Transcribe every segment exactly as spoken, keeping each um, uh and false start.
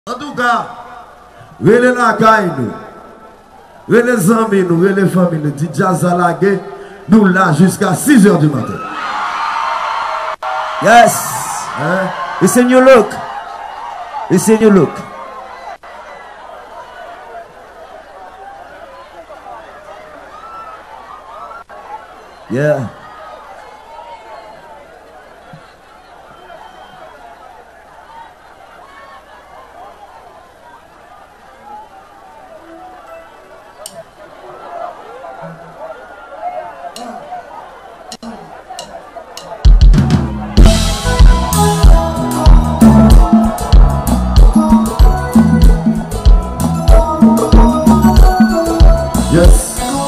En tout cas, relez la caille nous, relez les amis nous, relez les familles nous, dit jazz à la gueule, nous là jusqu'à six heures du matin. Yes. Hein? It's a new look. It's a new look. Yeah. Yes.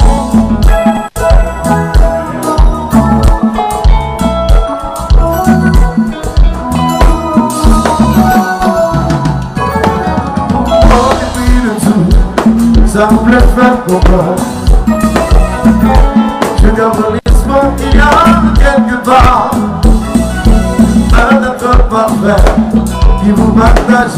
Ça me plaît faire comprendre. Je garde l'espoir qu'il y a quelque part un être parfait qui vous partage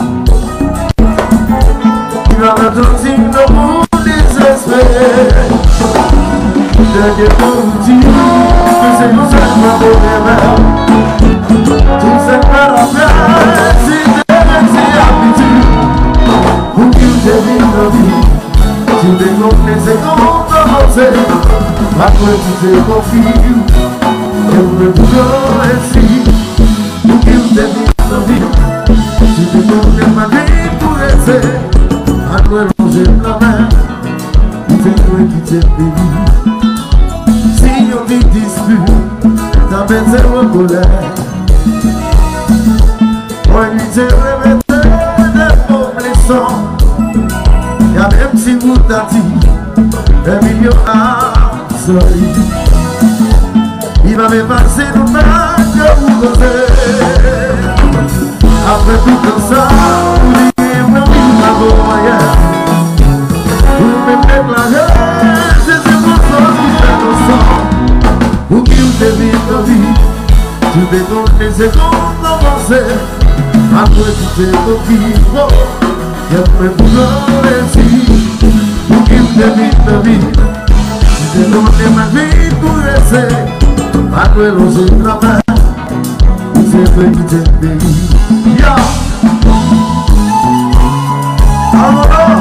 qui va mettre un signe de vous désespérer. Dernier pour vous dire que c'est nous seulement des rêves. Tout cette peur à faire, c'est des c'est habitude. Pour que vous ayez une vie, tu décomptes les écrans commencer. Après tu te confies, et vous me toujours ainsi. Pour que vous ayez une vie, tu décomptes ma vie pour rester. Après longer la main, vous faites quitter le pays. Si on dit dispute, ta bête c'est en colère. On lui dit remettez des mots blessants. Y'a même si vous t'attire, un million à soleil. Il va me passer nos mains que vous causez. Après tout ça, vous dites non, il va vous moyen. Vous me déclarez, c'est ce qu'on sent qui fait nos sangs. Vous qui vous dévite nos vies, tu décomptes les secondes avancées. Après tout est coquille, y'a plein de gens ainsi. Pour qui me dévite la vie, je te donne ma vie pour rester. Après l'osé de la main, c'est vrai qui t'aime pays. Ya! Alors!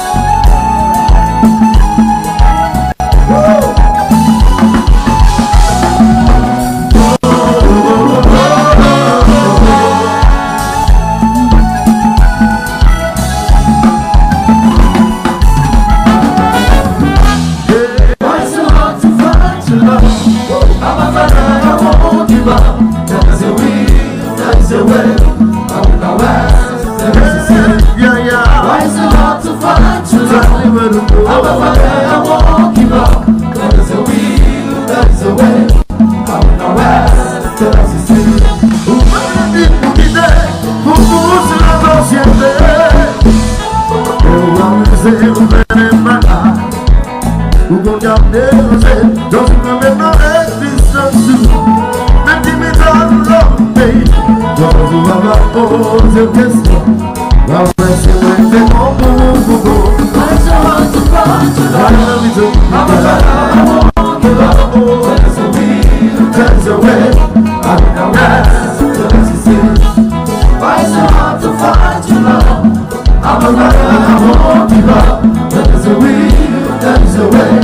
Vous regardez dans une même existence. Même si mes âmes l'ont payé, quand vous m'avez posé une question, la vraie c'est vrai, c'est bon pour vous, pour vous. I just want to find you, I love you too. I'm a fan, I want to love you. There's a will, there's a way. I will not rest, till it's easy. I just want to find you, love. I'm a fan, I want to love. There's a will, there's a way.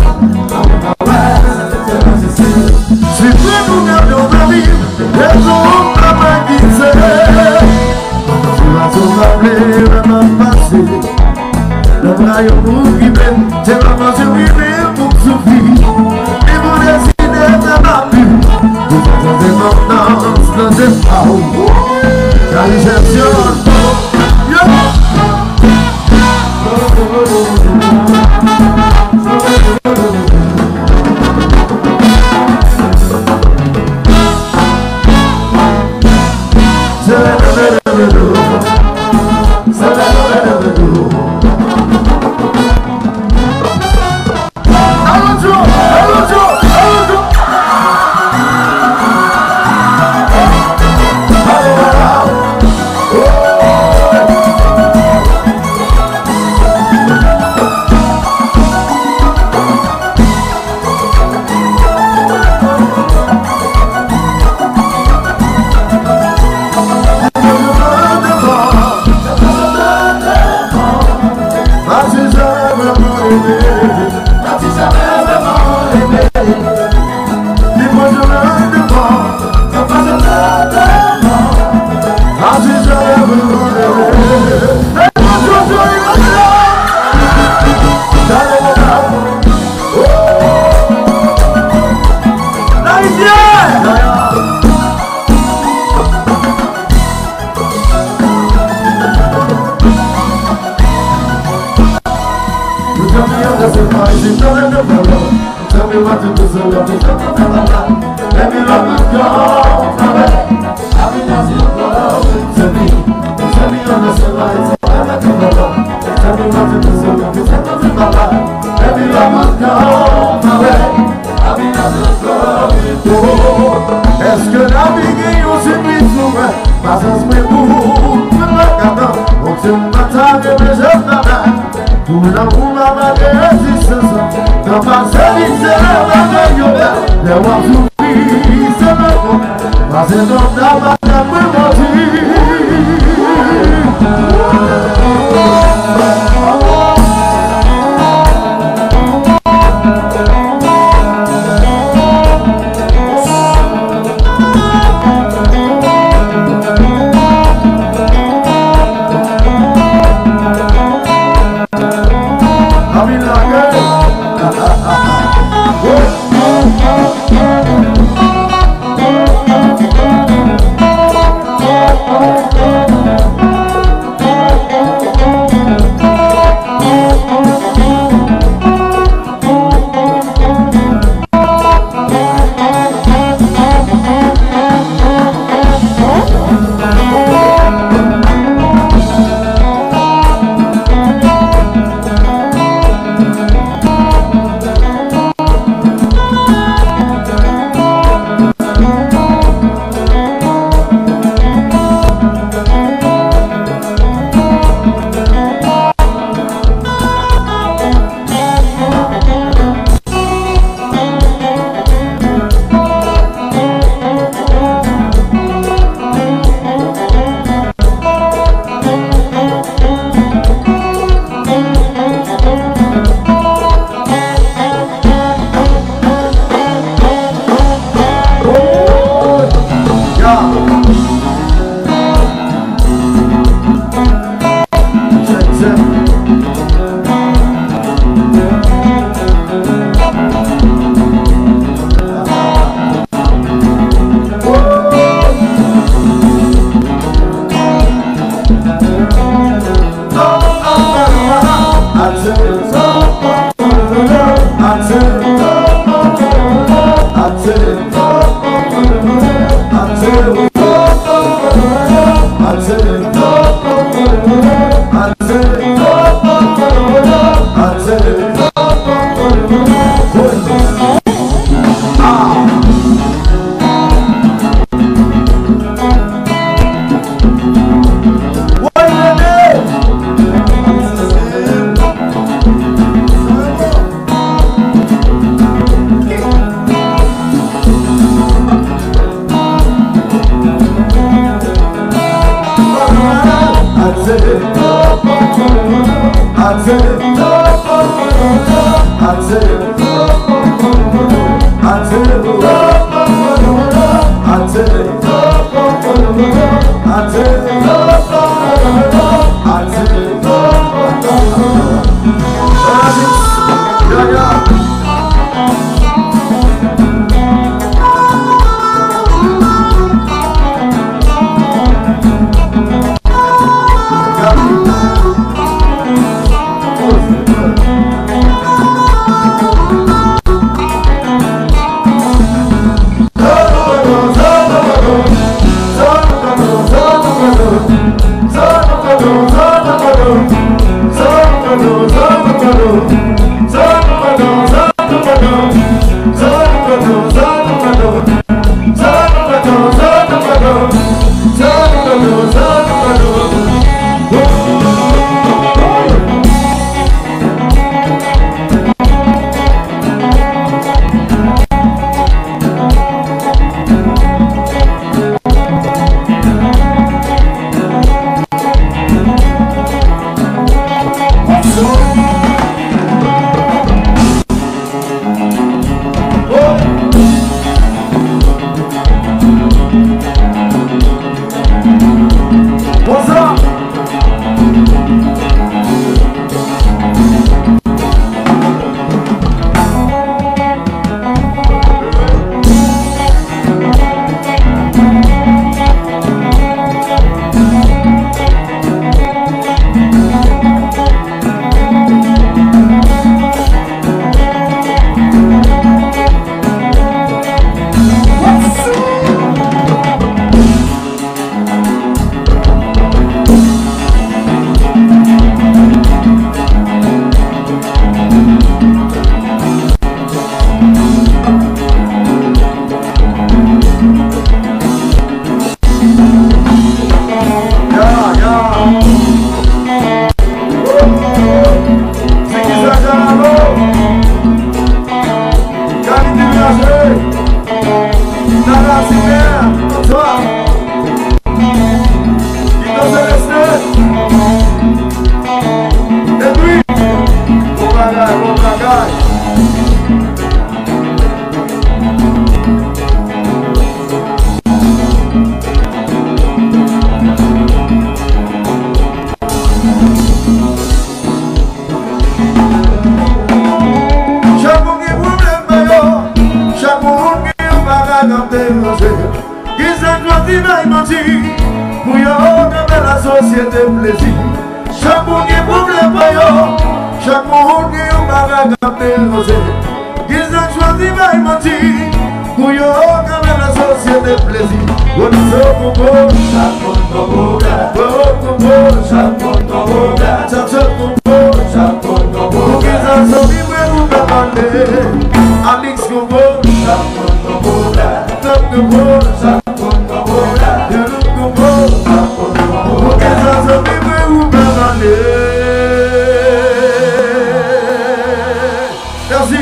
Si vous gardons la vie, les autres à ma guise. Tu vas tout rappeler, vraiment passé. Le rayon vous qui mène, c'est vraiment je vivais pour souffrir. Et vous décidez de ma vie. Vous êtes en dépendance, dans des paroles. Car les gestions, oh, Tell me what to do, so love me, let me love you, go my way. I've been asking you love to me. Tell me on the sunlight, so I can love. Tell me what to do, so love me, let me love you, go my way. I've been asking you love to me. Est-ce que la vie aussi plus mas as me pour la cata, on se mata de mes jeunes. Tout le monde a des existences. Dans ma service, la yoga, les oiseaux qui se mettent. Mas c'est dans la bataille pour mentir. menti, pour y avoir la société plaisir. Chaque monde qui problème pour yo, chaque monde qui a un bagage à dénoncer. Ils ont choisi de mentir, pour y avoir la société plaisir. On nous a proposé, chaque monde proposé, chaque monde proposé, chaque monde proposé, chaque monde proposé. Pour qu'ils en soient libres, vous pouvez parler. Alex Combo, chaque monde proposé, chaque monde proposé, chaque monde proposé, chaque monde proposé. Pour qu'ils en soient libres, vous pouvez parler. Merci.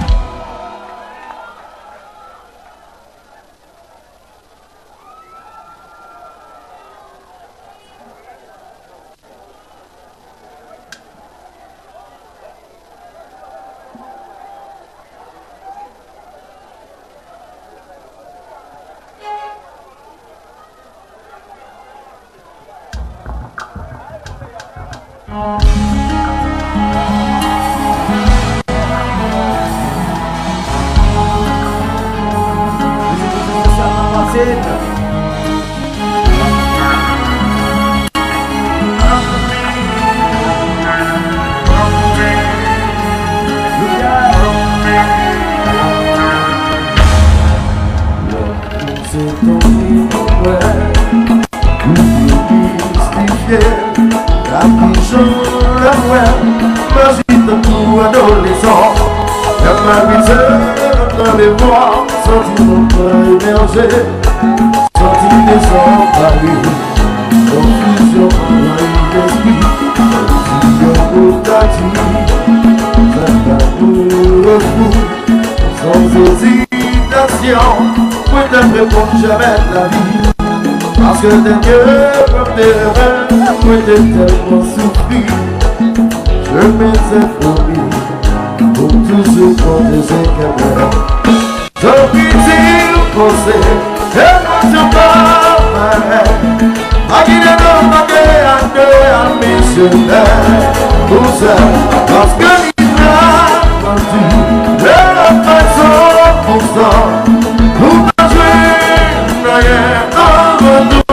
Parce que tes yeux comme des rêves, moi j'ai tellement souffri. Je m'étais promis pour toujours protéger quelqu'un. J'ai pitié forcé, et moi je parle. À qui les noms manqués à deux à missionnaire. Pour ça, parce que il a menti, de la façon pour ça. Nous pas joué, rien dans nous.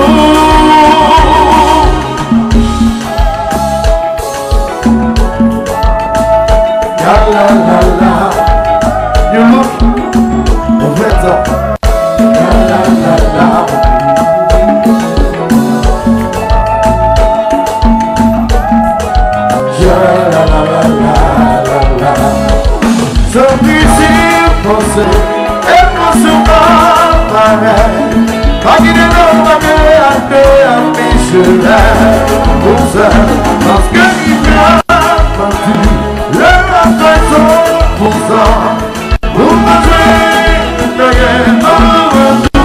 La la la, you look, the heads up. La la la la. Ja la la la la la la. So difficile penser, émotion pas pareil. Pas qu'il est non, pas qu'il est à deux, à mes pour ça, parce que il a menti. Pour ça, vous mangez rien en tout.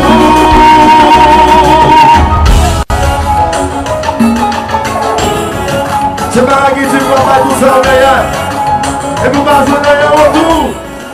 C'est pas qui tu vois pas tout ça rien. Et vous mangez rien en tout.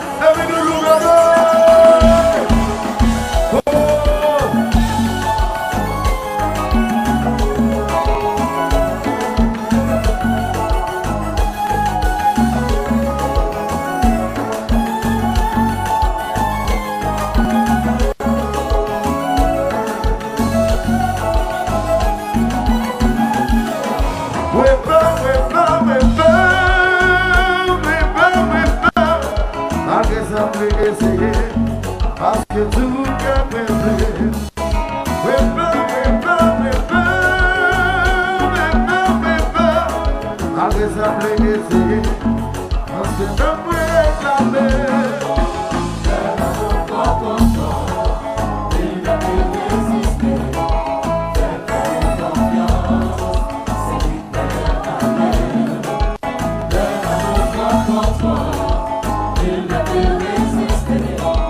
Parce que tout est perdu. Oui, pas, oui, pas, oui, pas, oui, pas, oui, pas. Malgré ça, vous essayer. Parce que tout est réclamé. C'est la bonne confiance. Il a pu résister. C'est ta confiance. C'est lui qui t'a amené. C'est la bonne confiance. Il a pu résister.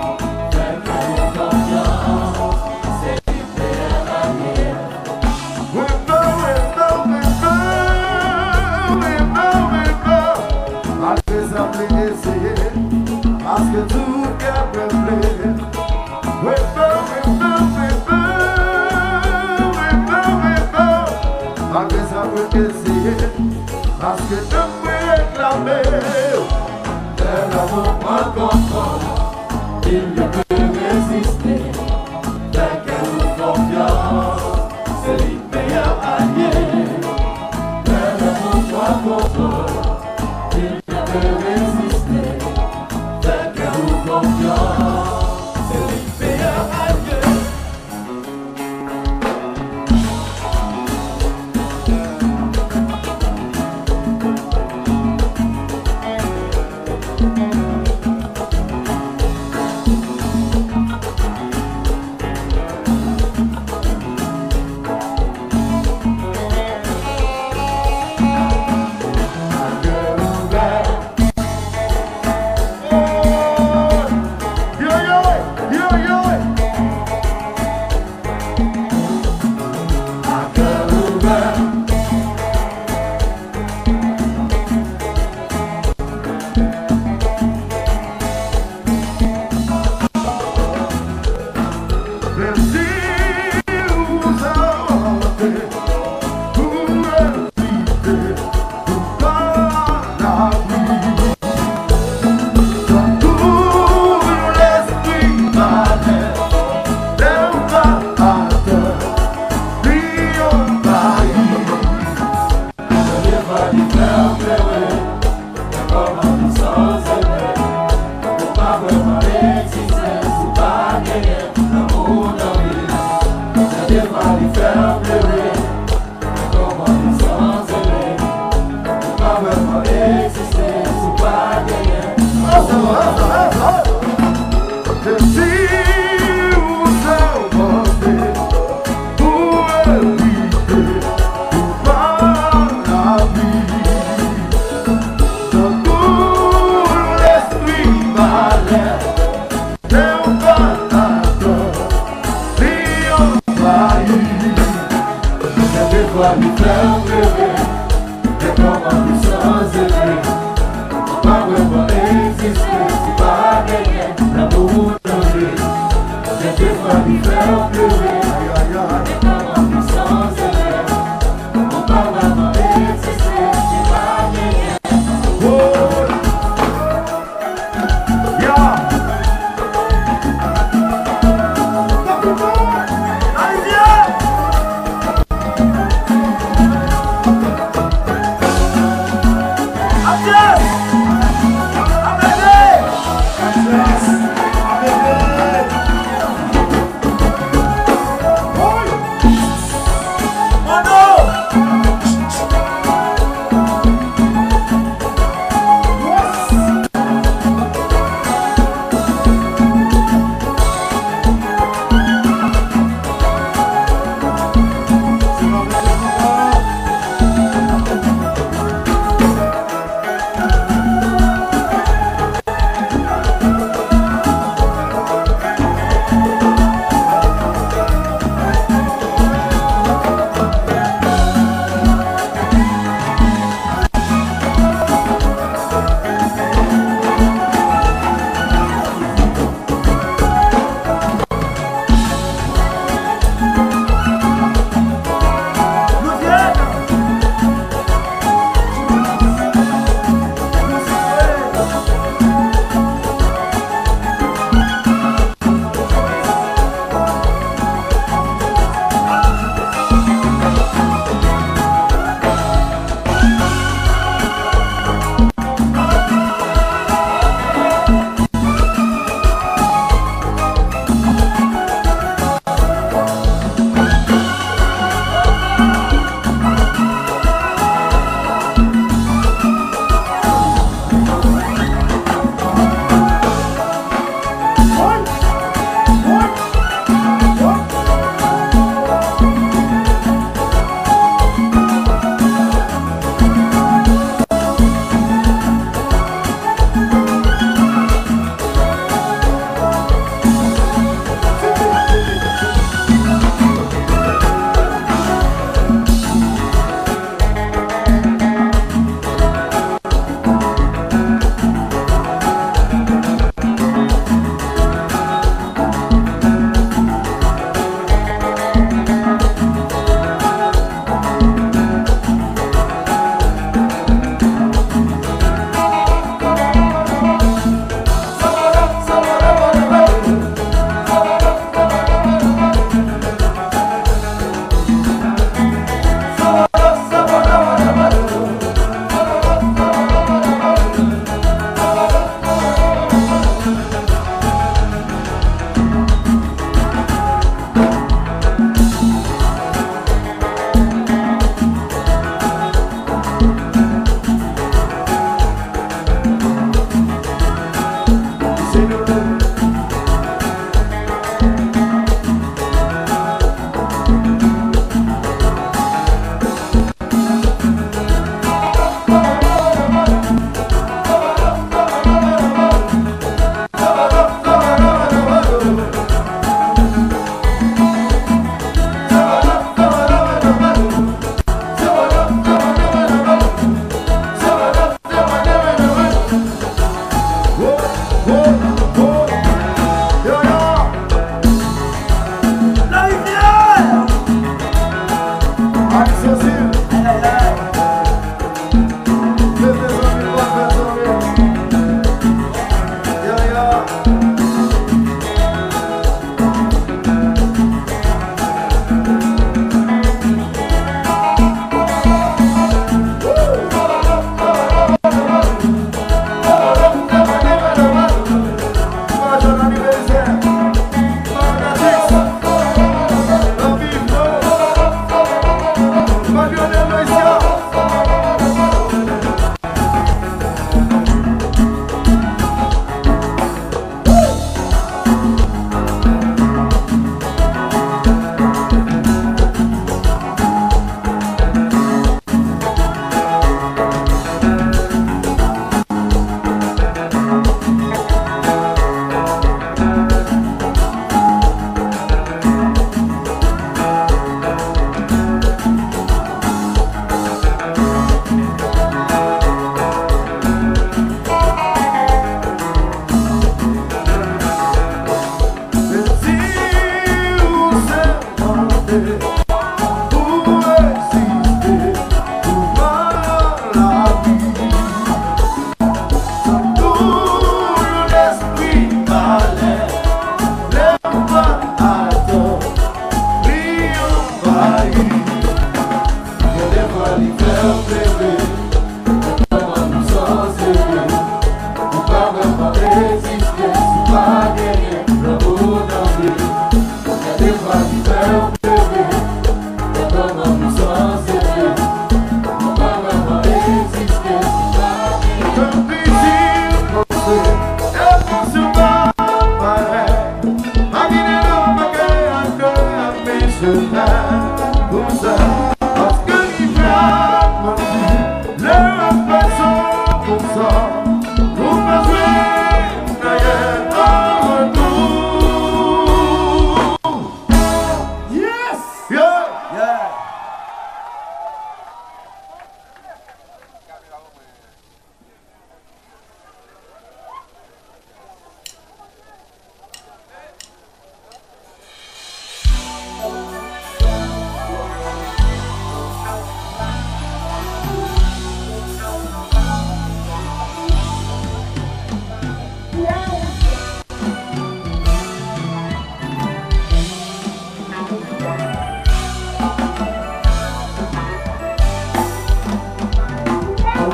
Parce que tout est peuplé. Oui, pas, oui, pas, oui, pas, oui, pas, oui, pas. Malgré ça, vous essayez. Parce que tout est réclamé. C'est l'amour prend contrôle. Il ne peut résister. Faites-nous confiance. Yes!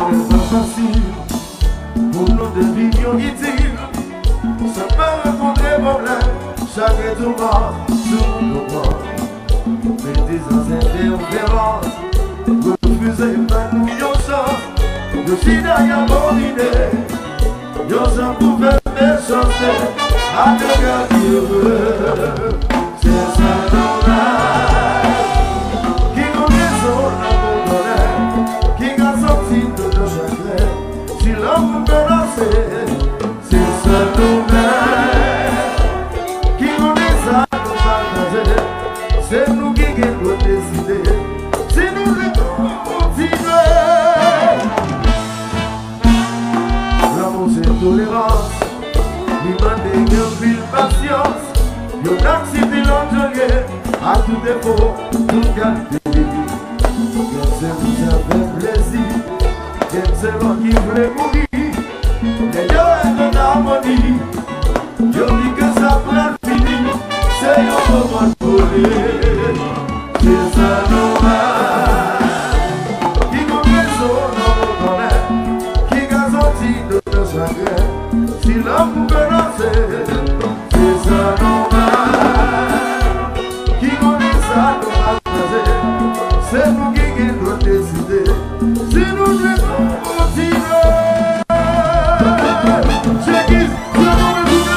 n'est pas facile pour nous de vivre utile. Ça peut rencontrer problème, chaque tour sur nos bras. Mais des interférences, refuser pas nous yon chance. Je suis derrière mon idée, yon s'en pouvait méchancer. À te garder heureux, c'est ça normal. Qui connaît son amour d'honneur, qui a sorti de nos chagrins. Si l'homme peut lancer, c'est ça normal. Qui connaît ça nous partager, c'est nous qui devons décider. Si nous devons continuer. L'amour c'est tolérance. Demandez une ville patience. Yon accident l'enjolier à tout défaut, tout qualité. Quel c'est vous avez plaisir, quel c'est l'on qui voulait mourir. Les yeux est en harmonie. Yo dit que ça prend fini, c'est un moment de voler. C'est ça normal. Qui connaît son nom qui a sorti de nos chagrins. Si l'homme pouvait lancer, c'est ça normal. Qui connaît ça nous partager, c'est nous qui devons décider. Si nous devons continuer, c'est qui nous devons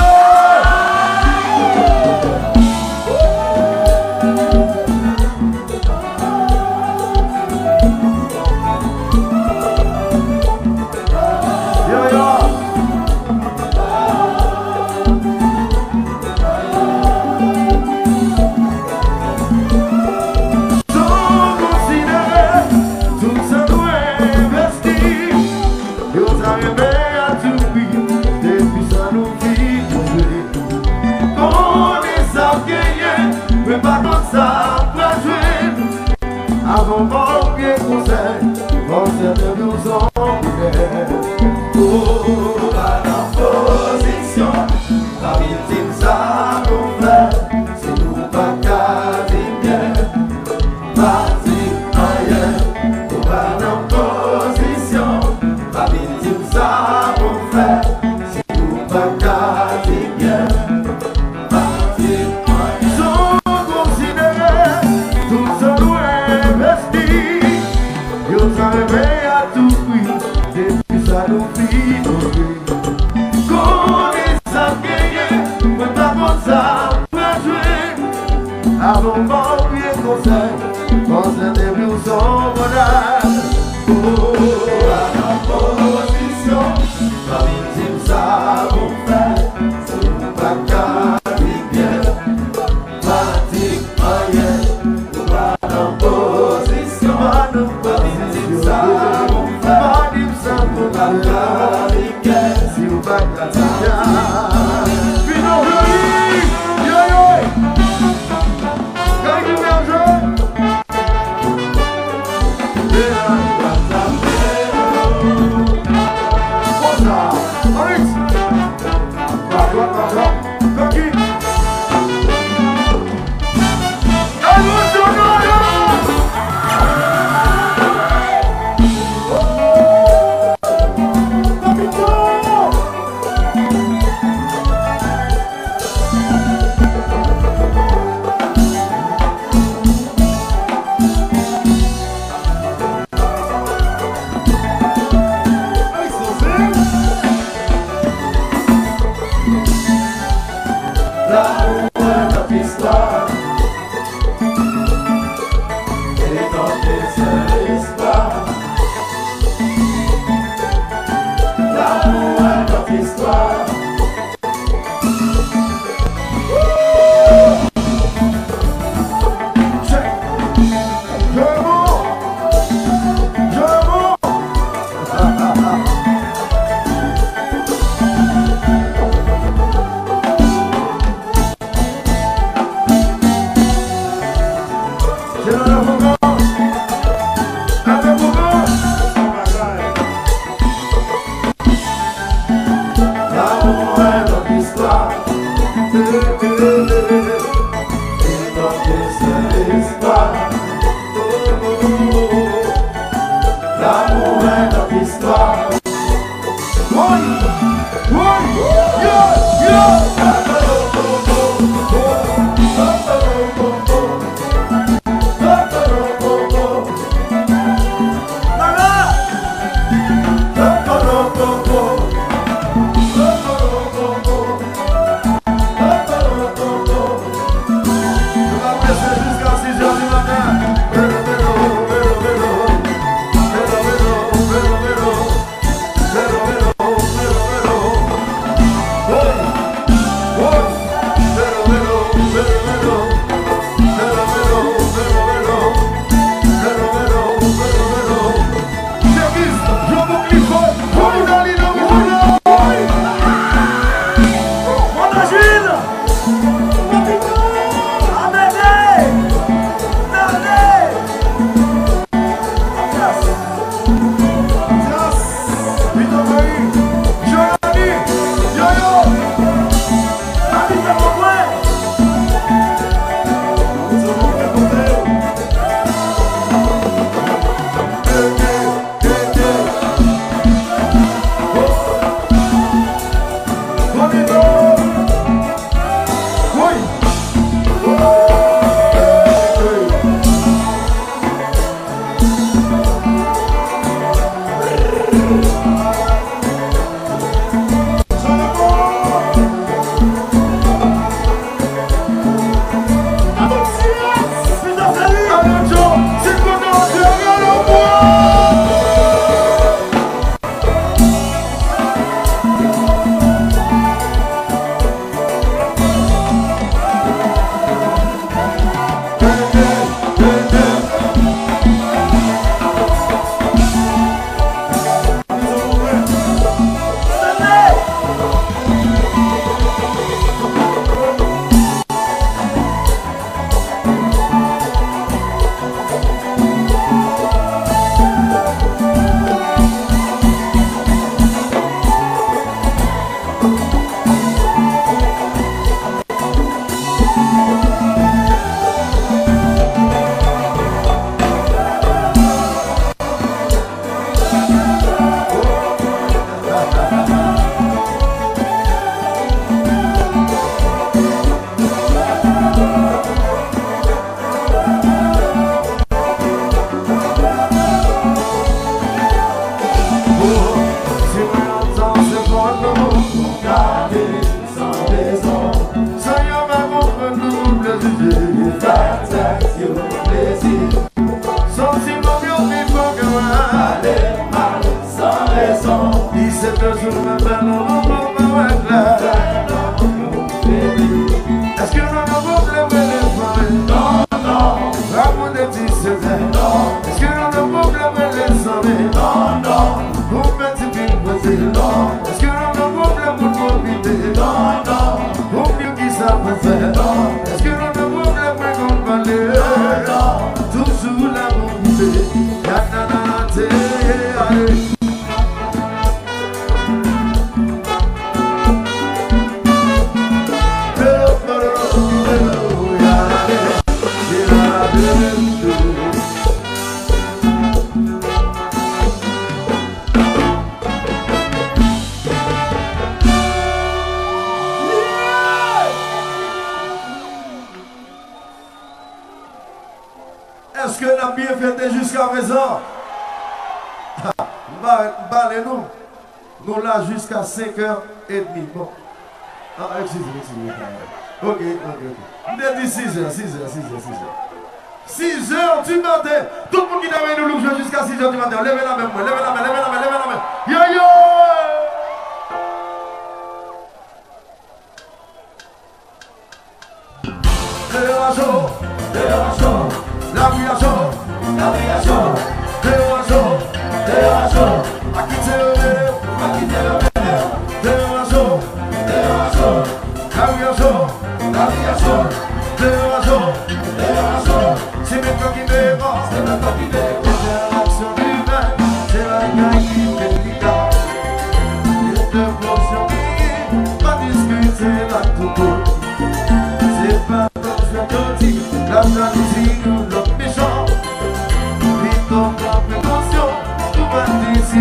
avant mon bien conseil, conseil de nous en prière. Oh, pas d'imposition, la victime ça nous fait, si nous pas garder bien, vas-y ailleurs. Oh, pas d'imposition, la victime ça nous fait, si nous pas garder bien, vas-y ailleurs. Sans considérer tout ce loin. Yo t'arrives à tout prix, notre histoire. Oui, oui, yo, yo. Est-ce que la bien fêté jusqu'à présent? Parlez-nous. Nous là jusqu'à cinq heures trente. Bon. Ah, excusez-moi, excusez-moi. Ok, ok, ok. On a dit six heures, six heures, six heures, six heures. six heures du matin. Tout le monde qui est nous nous jusqu'à six heures du matin. Levez la main, levez la main, levez la main, levez la main. Yo yo! La vie à chaud, la vie à chaud, Léo à chaud, Léo à chaud, à quitter le vélo, à quitter le vélo, Léo à chaud, Léo à chaud, la vie à chaud, la vie à chaud, Léo à chaud, Léo à chaud, c'est maintenant qui m'aime, c'est maintenant qui m'aime, c'est l'action du vin, c'est la gagne.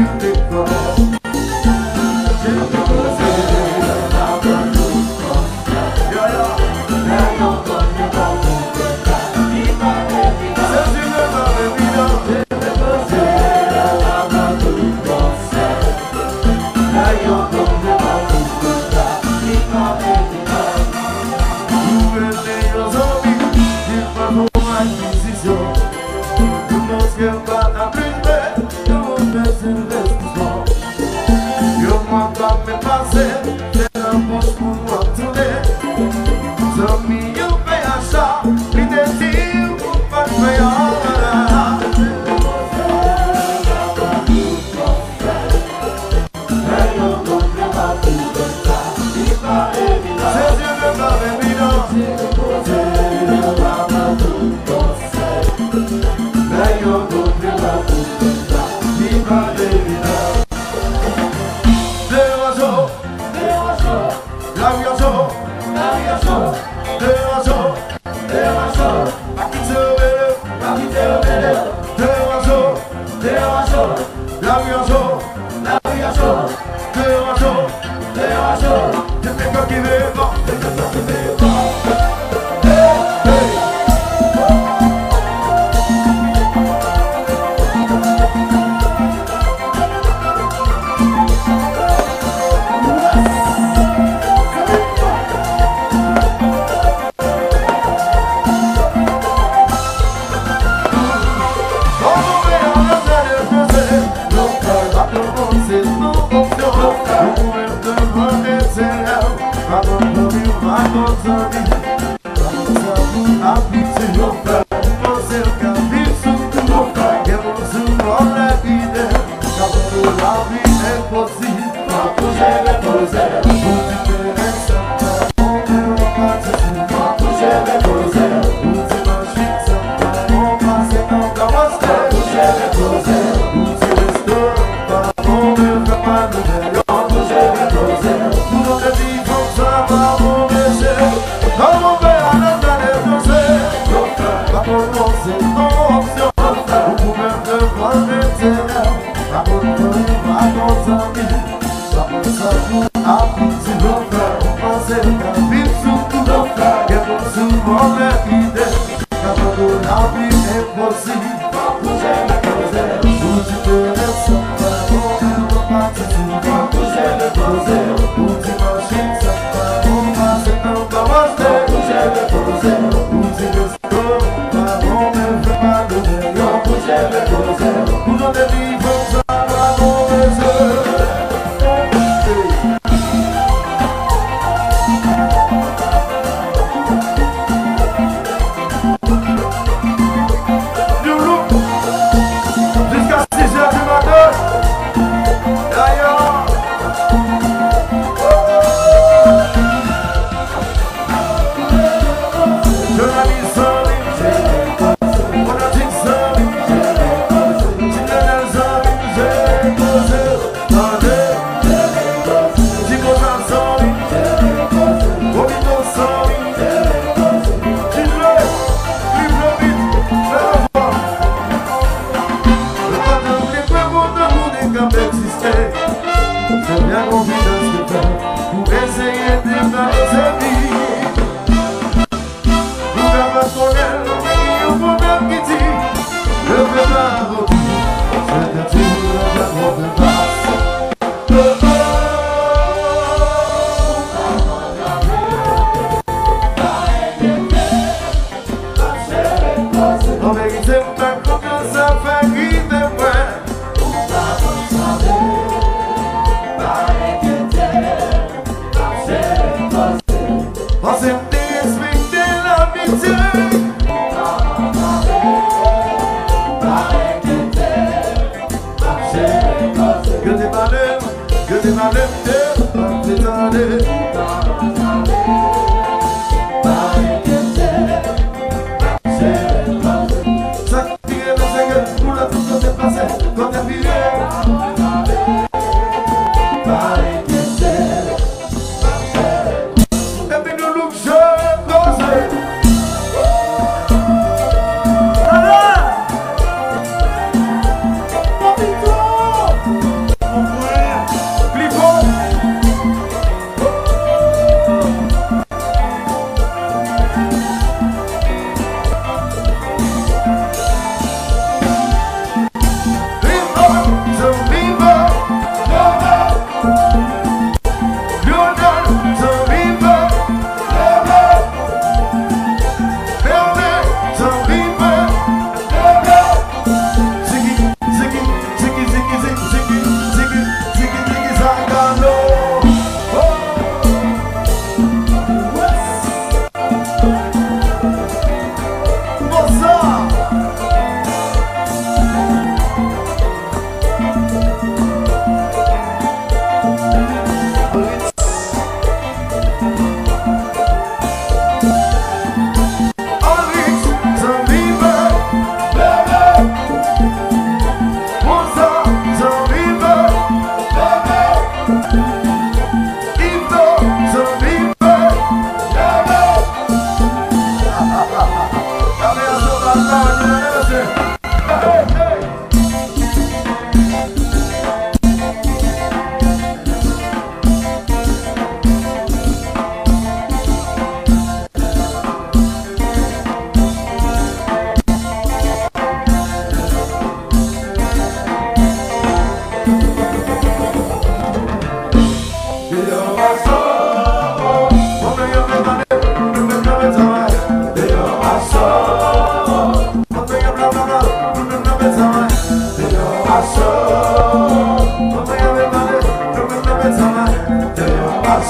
Papito!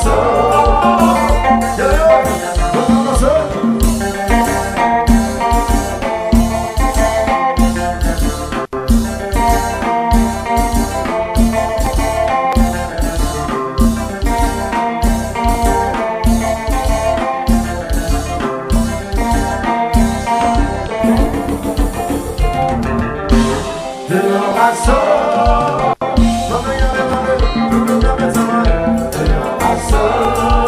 soul. Yeah, yeah. Put on my soul. soul.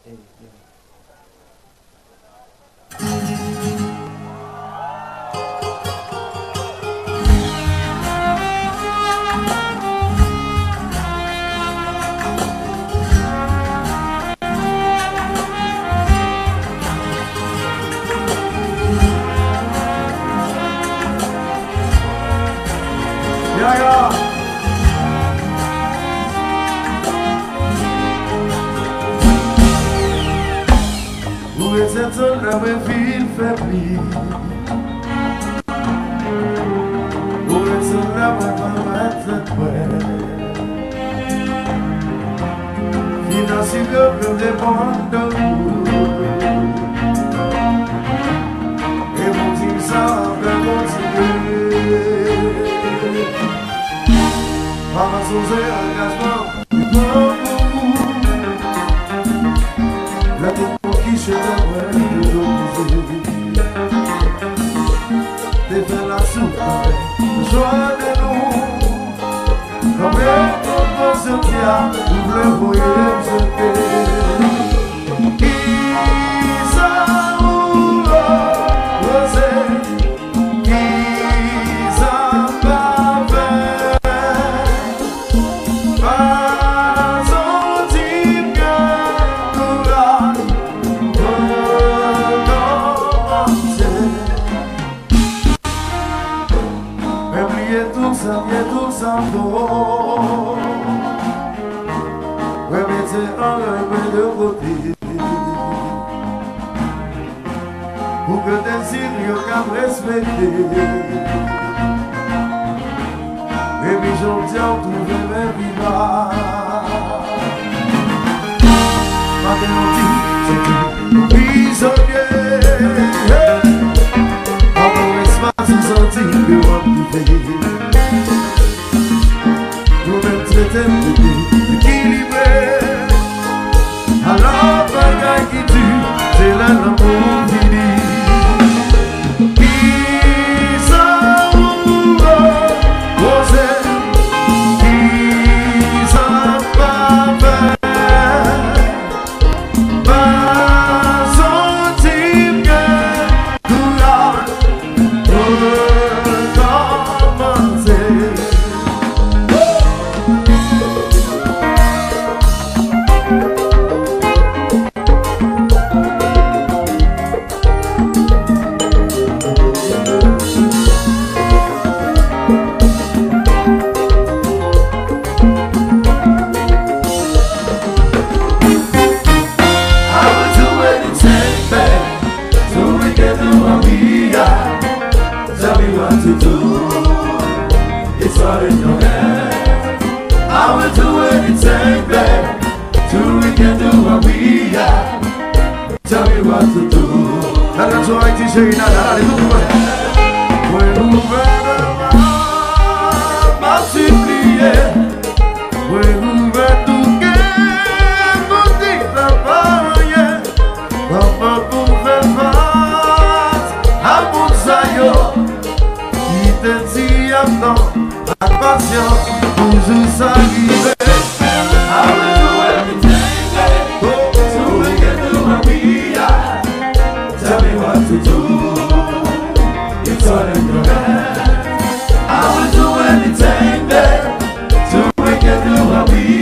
I will do anything, babe, to make you do what we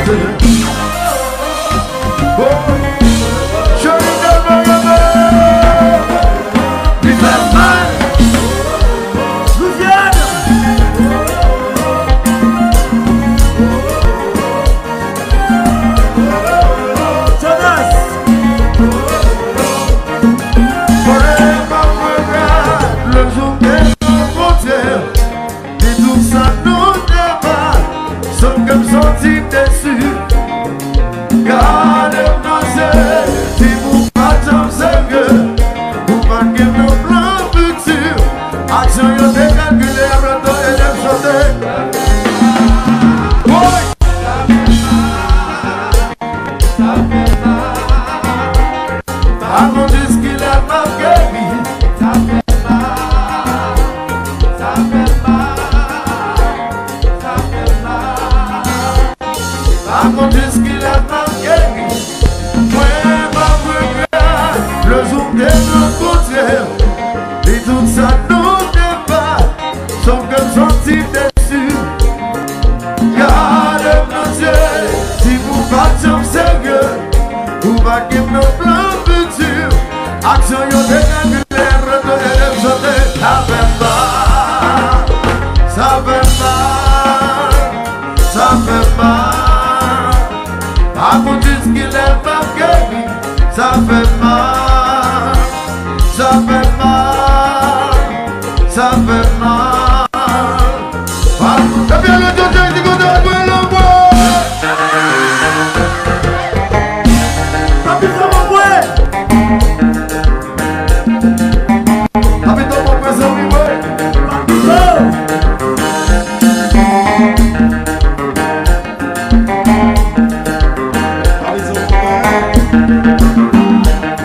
Thank you.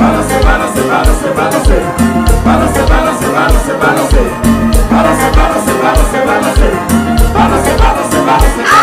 Balance, balance, balance, balance. Balance, balance, balance, balance. Balance, balance, balance, balance. Balance, balance, balance, balance.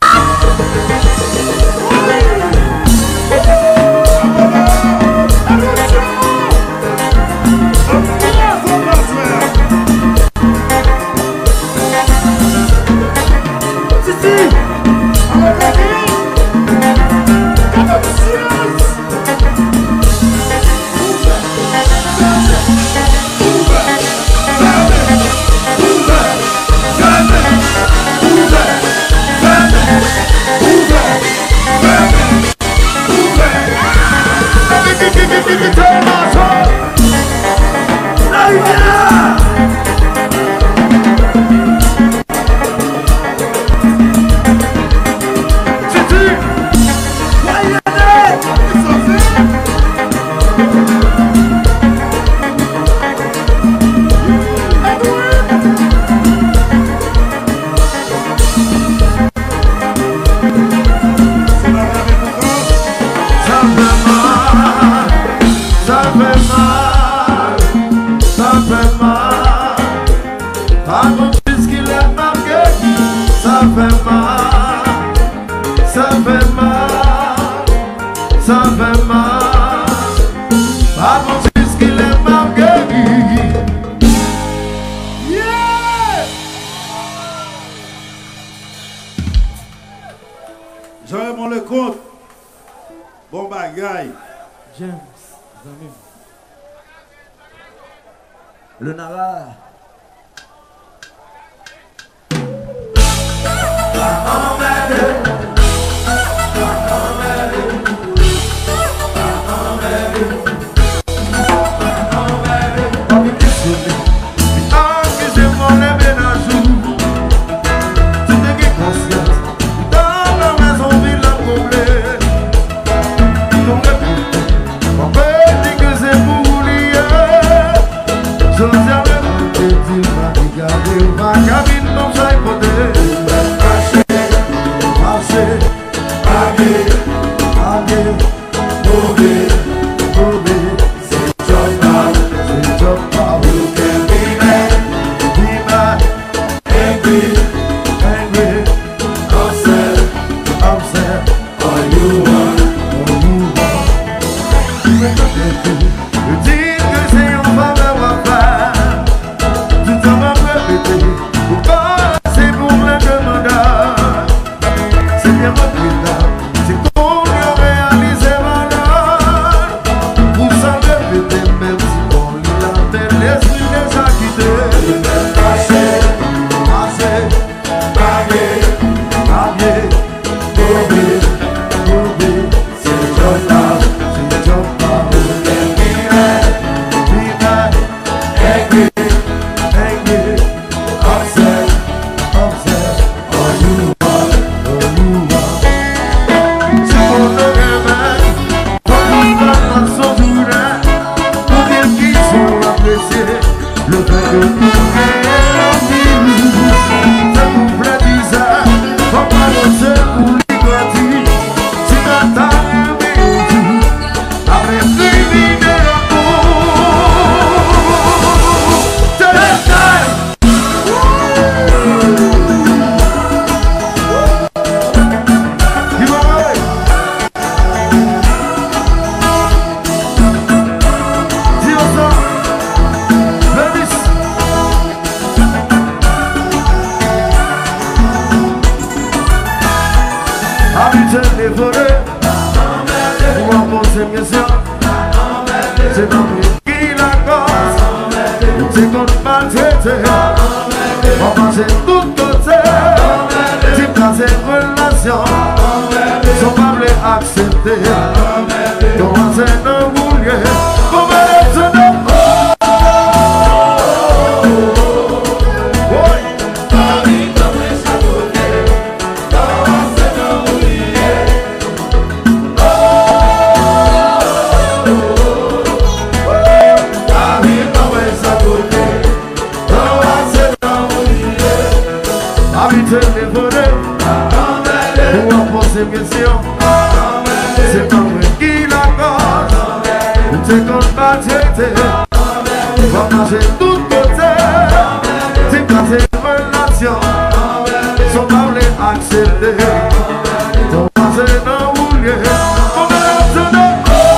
Jean-Raymond Lecomte, bon bagaille. James, Zamim. Le Nara. C'est pas moi qui la cause. C'est qu'on va traiter, va marcher tout côté. C'est quand c'est une relation, son parler accepté. Ton passé dans boulier, on a l'obtenir.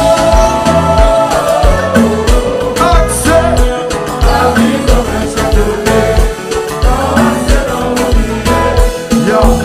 Accès, la vie commence à tourner. Ton passé dans boulier. Yo.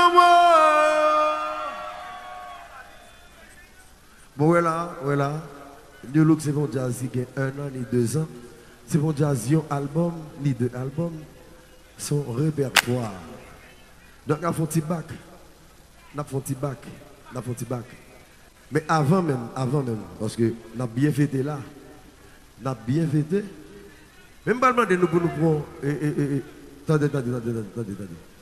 Bon, voilà, voilà. New Look, c'est bon jazz qui a un an ni deux ans. C'est bon jazz, un album ni deux albums. Son répertoire. Donc, on a fait un petit bac. On a fait un petit bac. On a fait un petit bac. Mais avant même, avant même, parce que on a bien fêté là. On a bien fêté. Même pas demander nous pour nous prendre. Attendez, attendez, attendez, attendez,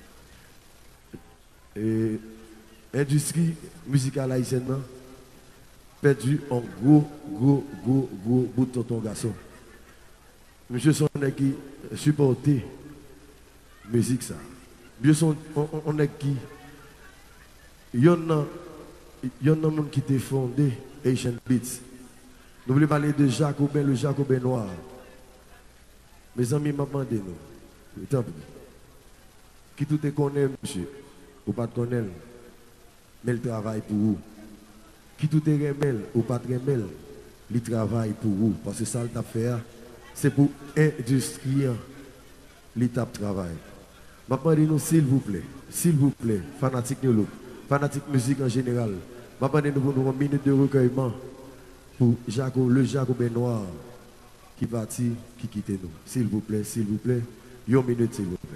attendez. Industrie musicale haïtienne perdu en gros, gros, gros, gros bout de tonton garçon. Monsieur son qui supportait musique ça. Bien son on est qui il y en a il y en a monde qui t'a fondé Asian Beats. Nous voulons parler de Jacobin, le Jacobin noir. Mes amis m'ont demandé nous. Tant pis. Qui tout te connaît monsieur ou pas te connaît mais il travaille pour vous. Qui tout est remel ou pas remel, il travaille pour vous. Parce que ça, le t'a fait, c'est pour l'industrie, l'état de travail. Je dis nous, s'il vous plaît, s'il vous plaît, fanatique de l'eau, fanatique musique en général, je dis nous pour nous une minute de recueillement pour Jaco, le Jacobin noir qui partit, qui quitte nous. S'il vous plaît, s'il vous plaît, une minute, s'il vous plaît.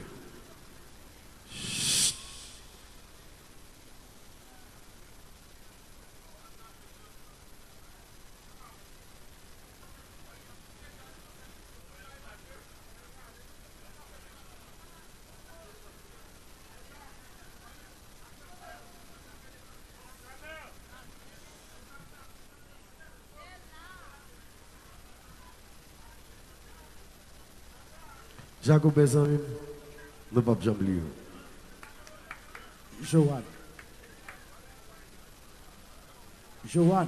Jacob Bezamim, ne pas jamais lire. Joanne. Joanne.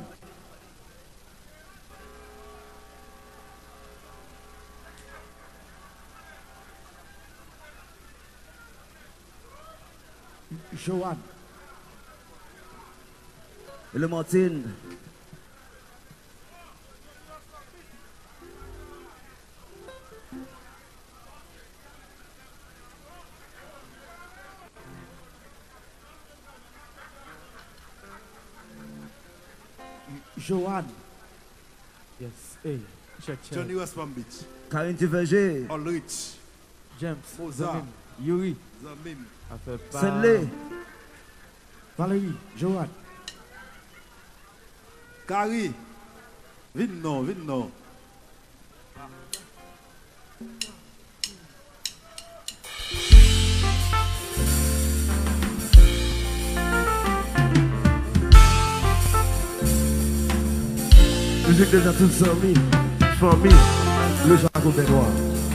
Joanne. Le Martine. Joanne. Yes. Hey. Check, check. Johnny West Palm Beach. Karine Duverger. Ulrich. James. Mozart. Zamim. Yuri. Zamim. Affaire pas. Senley. Valérie. Joanne. Carrie. Vin non, vin non. Musique déjà toute famille, famille, le Jacobin noir.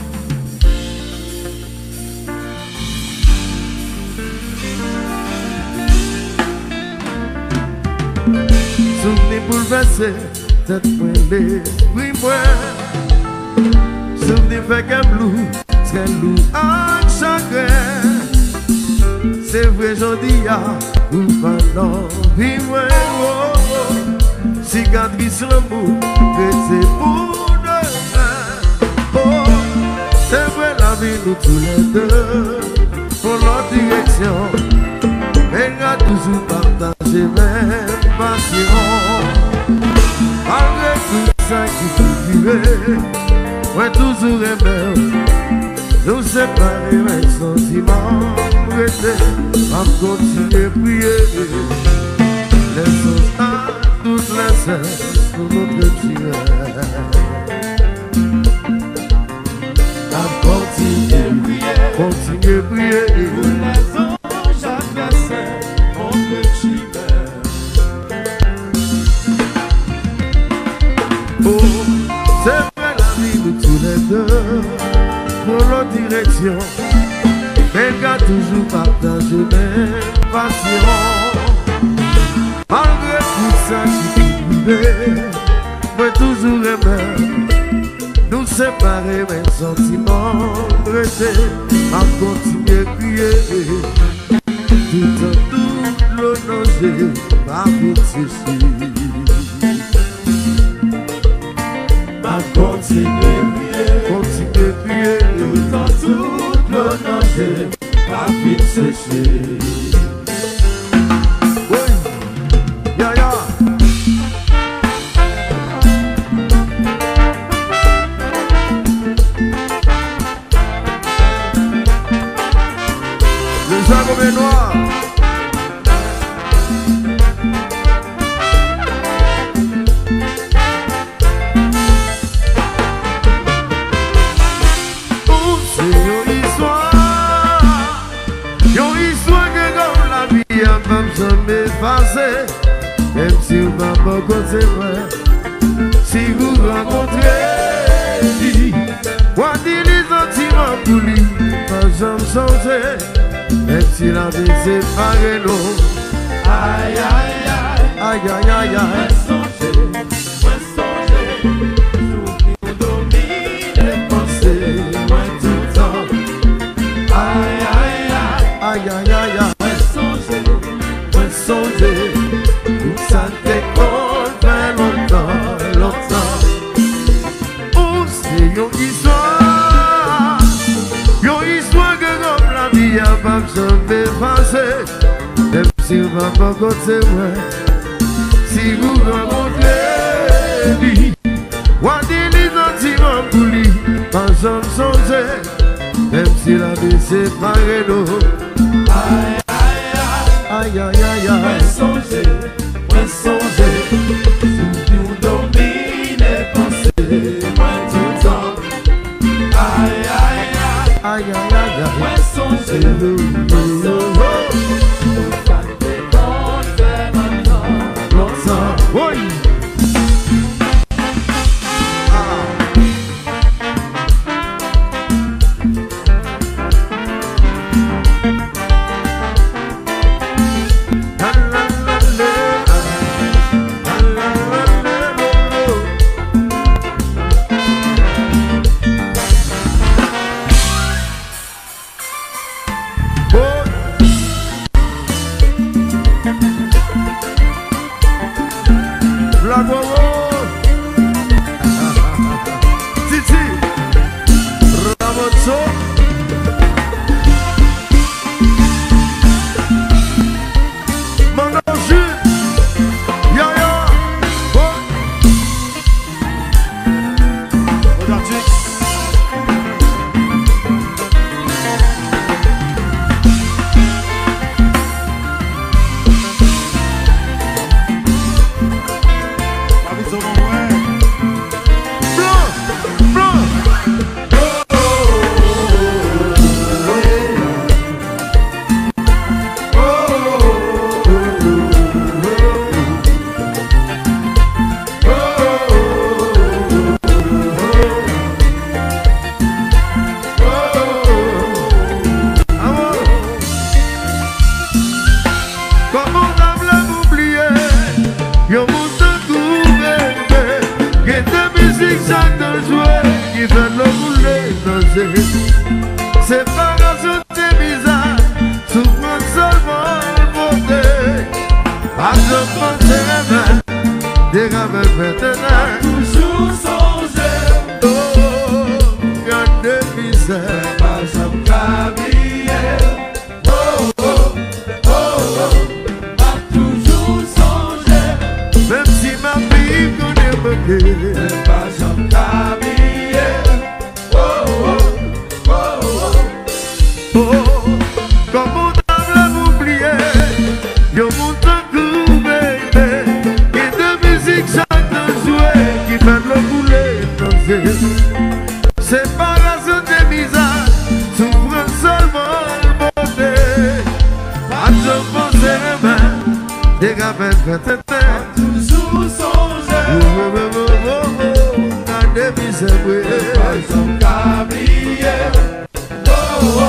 Souvenez bouleversé, tête brûlée, oui moi. Souvenez fait qu'un blou, très lourd en chagrin. C'est vrai j'en dis à, ou pas non, oui moi. Cicatrice l'amour, que c'est pour demain. Oh, c'est vrai la vie nous tous les deux, pour notre direction. Elle a toujours partagé même passion. Malgré tout ça qui peut vivre, ouais toujours aimé. Nous séparer mes sentiments, rester, à continuer à prier. Les choses à toutes les scènes pour notre tireur. À continuer à prier, continuer à prier. Pour les anges adversaires, notre tireur. Oh, c'est vrai la vie de tous les deux, pour notre direction. Elle a toujours partagé mes passions. Malgré tout ça qui vivait, moi toujours aimé. Nous séparer mes sentiments, rester, à continuer à crier. Tout en tout le danger, ma vie suffit. À continuer à crier, continuer à crier. Tout en tout le danger, ma vie suffit. ça comme un noir. Oh, c'est une histoire, une histoire que comme la vie a pas jamais passé. Même si vous va pas côté vrai, si vous rencontrez lui, moi dis les sentiments pour lui, pas jamais changer. Même si la vie sépare nous, aïe aïe aïe, aïe aïe aïe aïe. Songer, moi songer, nous domine penser, moi tout le temps. Aïe aïe aïe, aïe aïe aïe aïe. Moi songer, moi songer. Ça te compte fait longtemps, longtemps. Oh, c'est une histoire, une histoire que comme la vie a pas jamais passé. Même si vous va pas côté moi, si vous rencontrez lui, moi dis les sentiments pour lui, pas jamais changer. Même si la vie sépare nous, aïe aïe aïe, aïe aïe aïe aïe. Songer. Songer, nous domine penser, moi tout le temps. Aïe aïe aïe, aïe aïe aïe, moi songer, nous ça dépend de maintenant, longtemps. Oui. C'est pas raison de bizarre, souffrant seulement le beauté. Pas de penser, des gamins maintenant. Toujours songer, oh, garde misère. Pas de cabiller, oh, oh, oh, oh. Pas toujours songer, même si ma vie connaît manqué. Pas de cabiller, oh, oh. Oh, comme on table m'oublier, yo mon tango baby, et de musique chacun jouer, qui fait le boulet danser. C'est pas raison de misère, souffre seulement le beauté. Pas de penser les mains, des gamins fait tête. Toujours songer, oh oh oh oh oh, dans des misères, oui. Pas de cabrier, oh oh.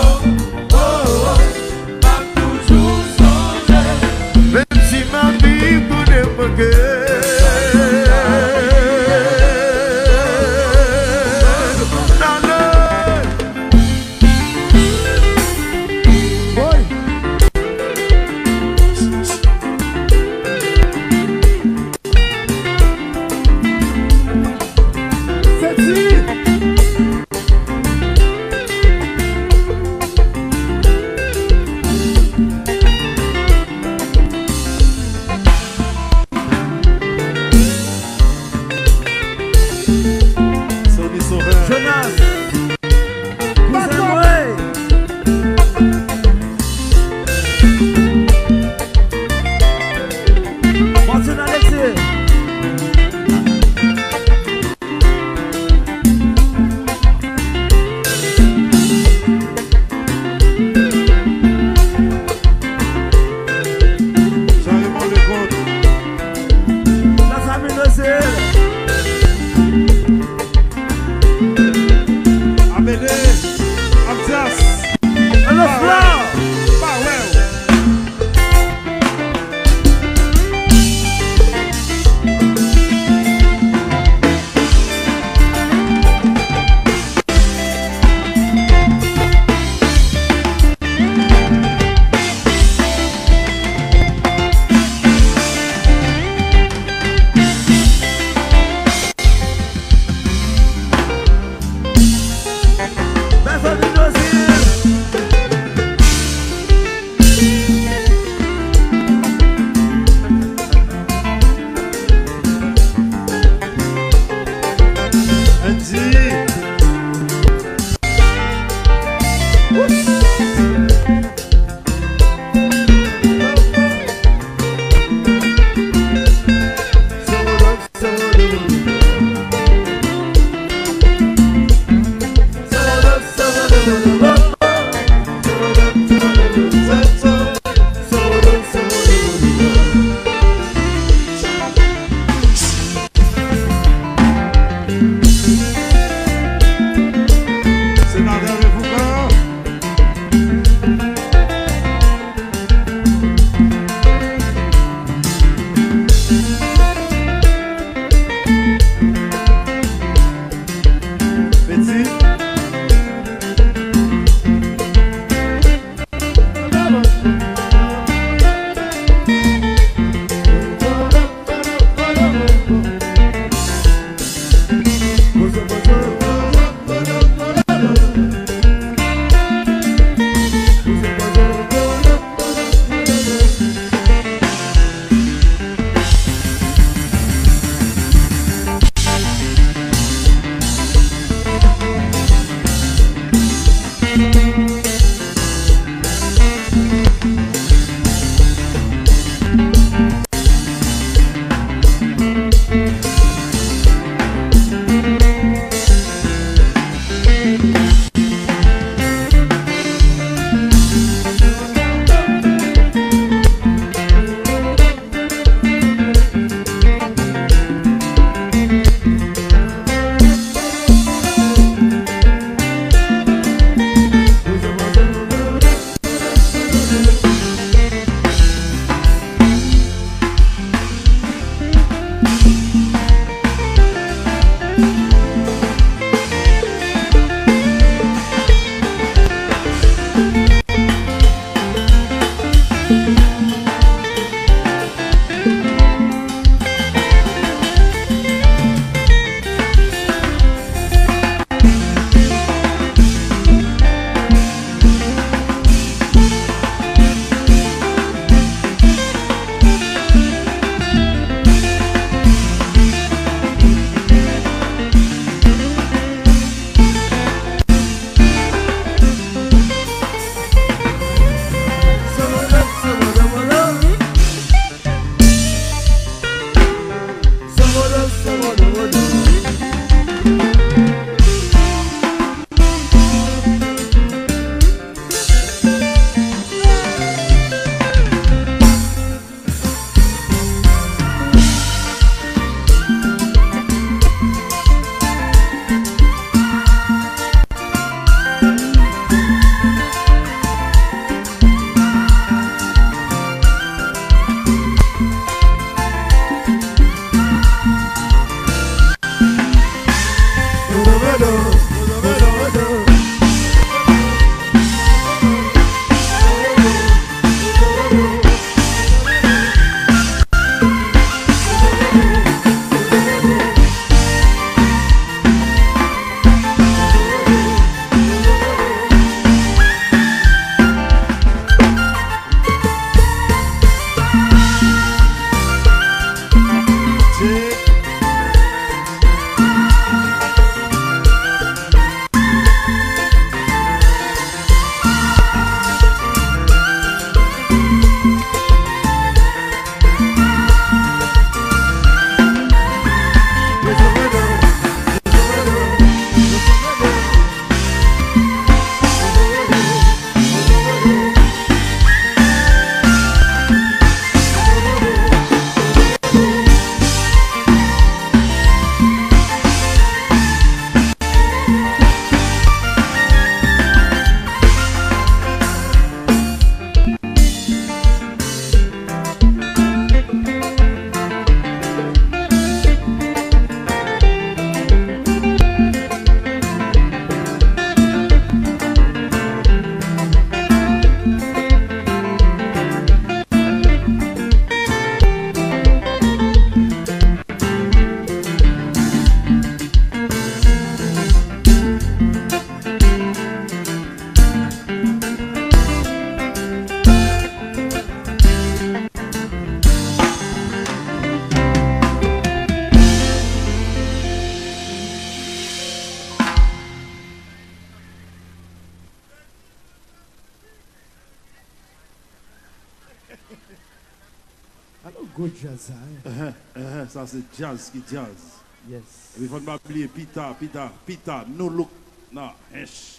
Alors, go jazz, hein? Uh-huh, uh-huh, ça c'est jazz qui jazz. Yes. Et il faut pas oublier Pita, Pita, Pita, no look. Non, hesh.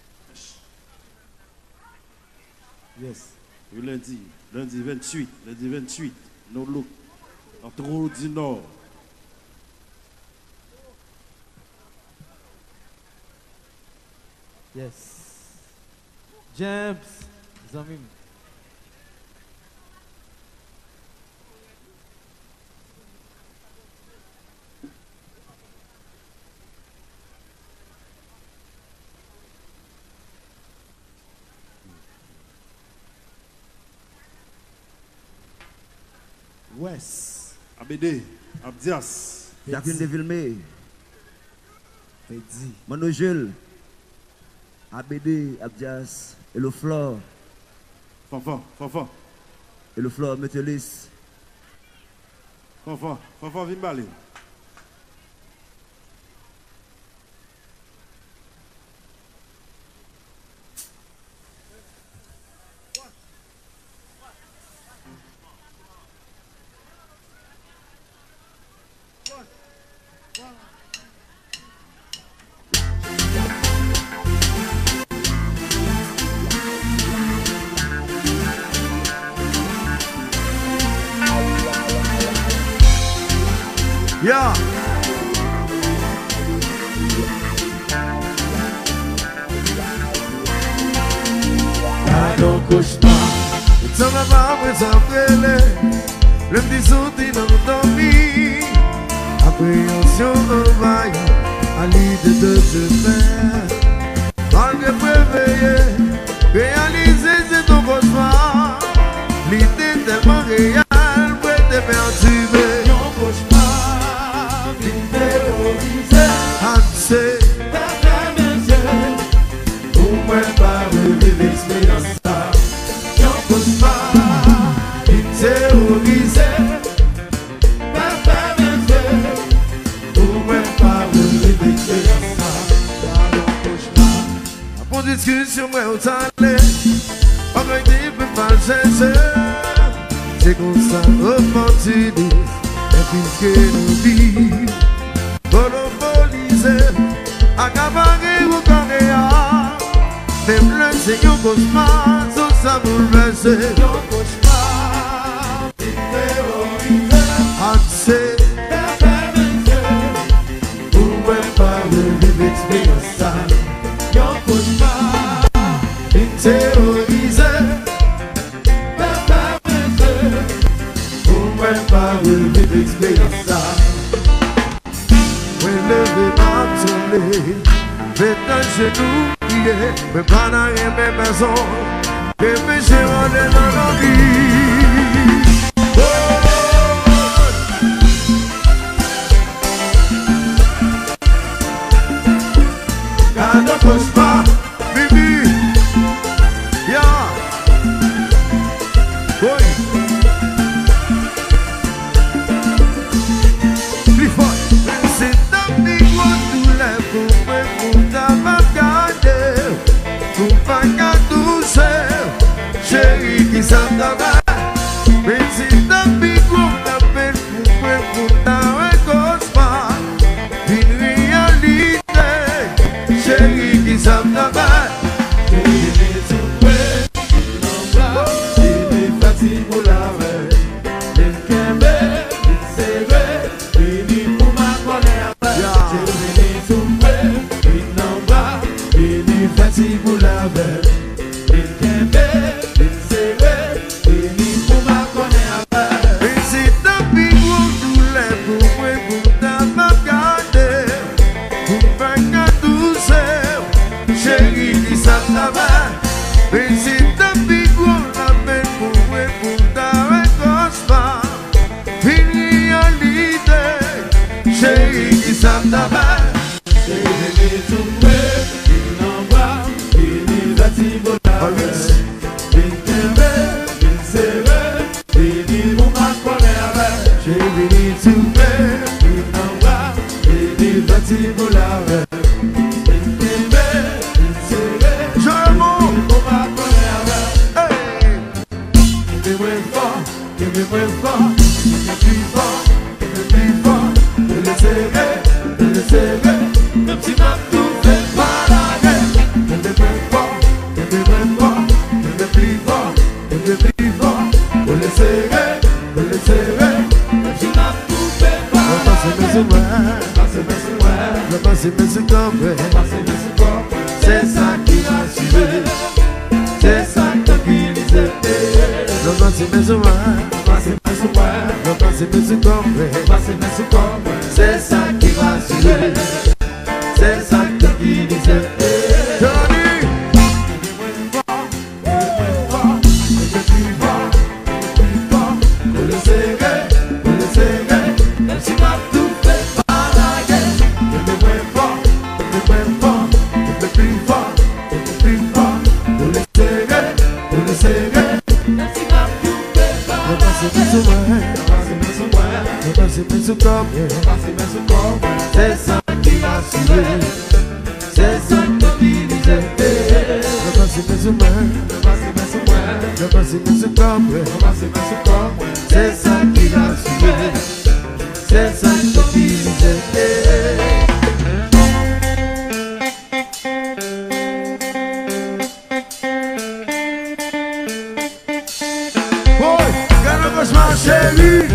Yes. Lundi, lundi vingt-huit, lundi vingt-huit, no look. En trop du Nord. Yes. James, Zamim. West. A B D, Abdias. Jacqueline de Villemé. Fedi. Mano Jules. A B D, Abdias. Et le Flore. Fanfan, Fanfan, Et le Flore, Métélis. Fanfan, Fanfan, viens baler. Yeah. I don't push my. It's all about what's up, really. Le petit sauté dans le dormi. Appréhension envahie à l'idée de te faire. Malgré préveiller, réaliser c'est ton cauchemar. L'idée tellement réelle, près de perturber. Don't push my. Vite terrorisé. Ansé, Ta femme est seule. Ou même pas relever l'expérience. Don't push my. Vite terrorisé. Ta femme est seule. Ou même pas relever l'expérience. Don't push my. pour discussion, moi, au talent. Objectif, peut pas le chercher. C'est comme ça, opportunité. Et puisque nous vivons, monopolisé, accaparer au carréa. Même le Seigneur cauchemar, tout ça bouleversé. Don't push my. Vite terrorisé. Accès, Ta femme est seule. Ou même pas relever l'expérience. Don't push my. Vite terrorisé. Ta femme est seule. Ou même pas relever l'expérience. relevez ma tournée. Faites un genou, mais pas dans rien, mais maison. Que péché, on est dans la vie. God don't push my. Bibi, yeah, boy, Clifford, c'est un big one tout les poupées pour ta bagade, pour pas qu'à toucher, chérie qui s'entendait. Mais c'est un big one t'appelle poupée pour ta cauchemar, une réalité, chérie qui s'entendait. Hey! passer mes secours, c'est ça qui va suivre, c'est ça qui tranquillisé. Je passe mes secours, je passe mes secours, c'est ça qui va suivre, c'est ça qui tranquillisé. C'est ça qui va suivre, c'est ça qui disait. Je passe mes souvenirs, je passe mes souvenirs, c'est ça qui va suivre, c'est ça qui disait. Oh, gagne le cauchemar chérie.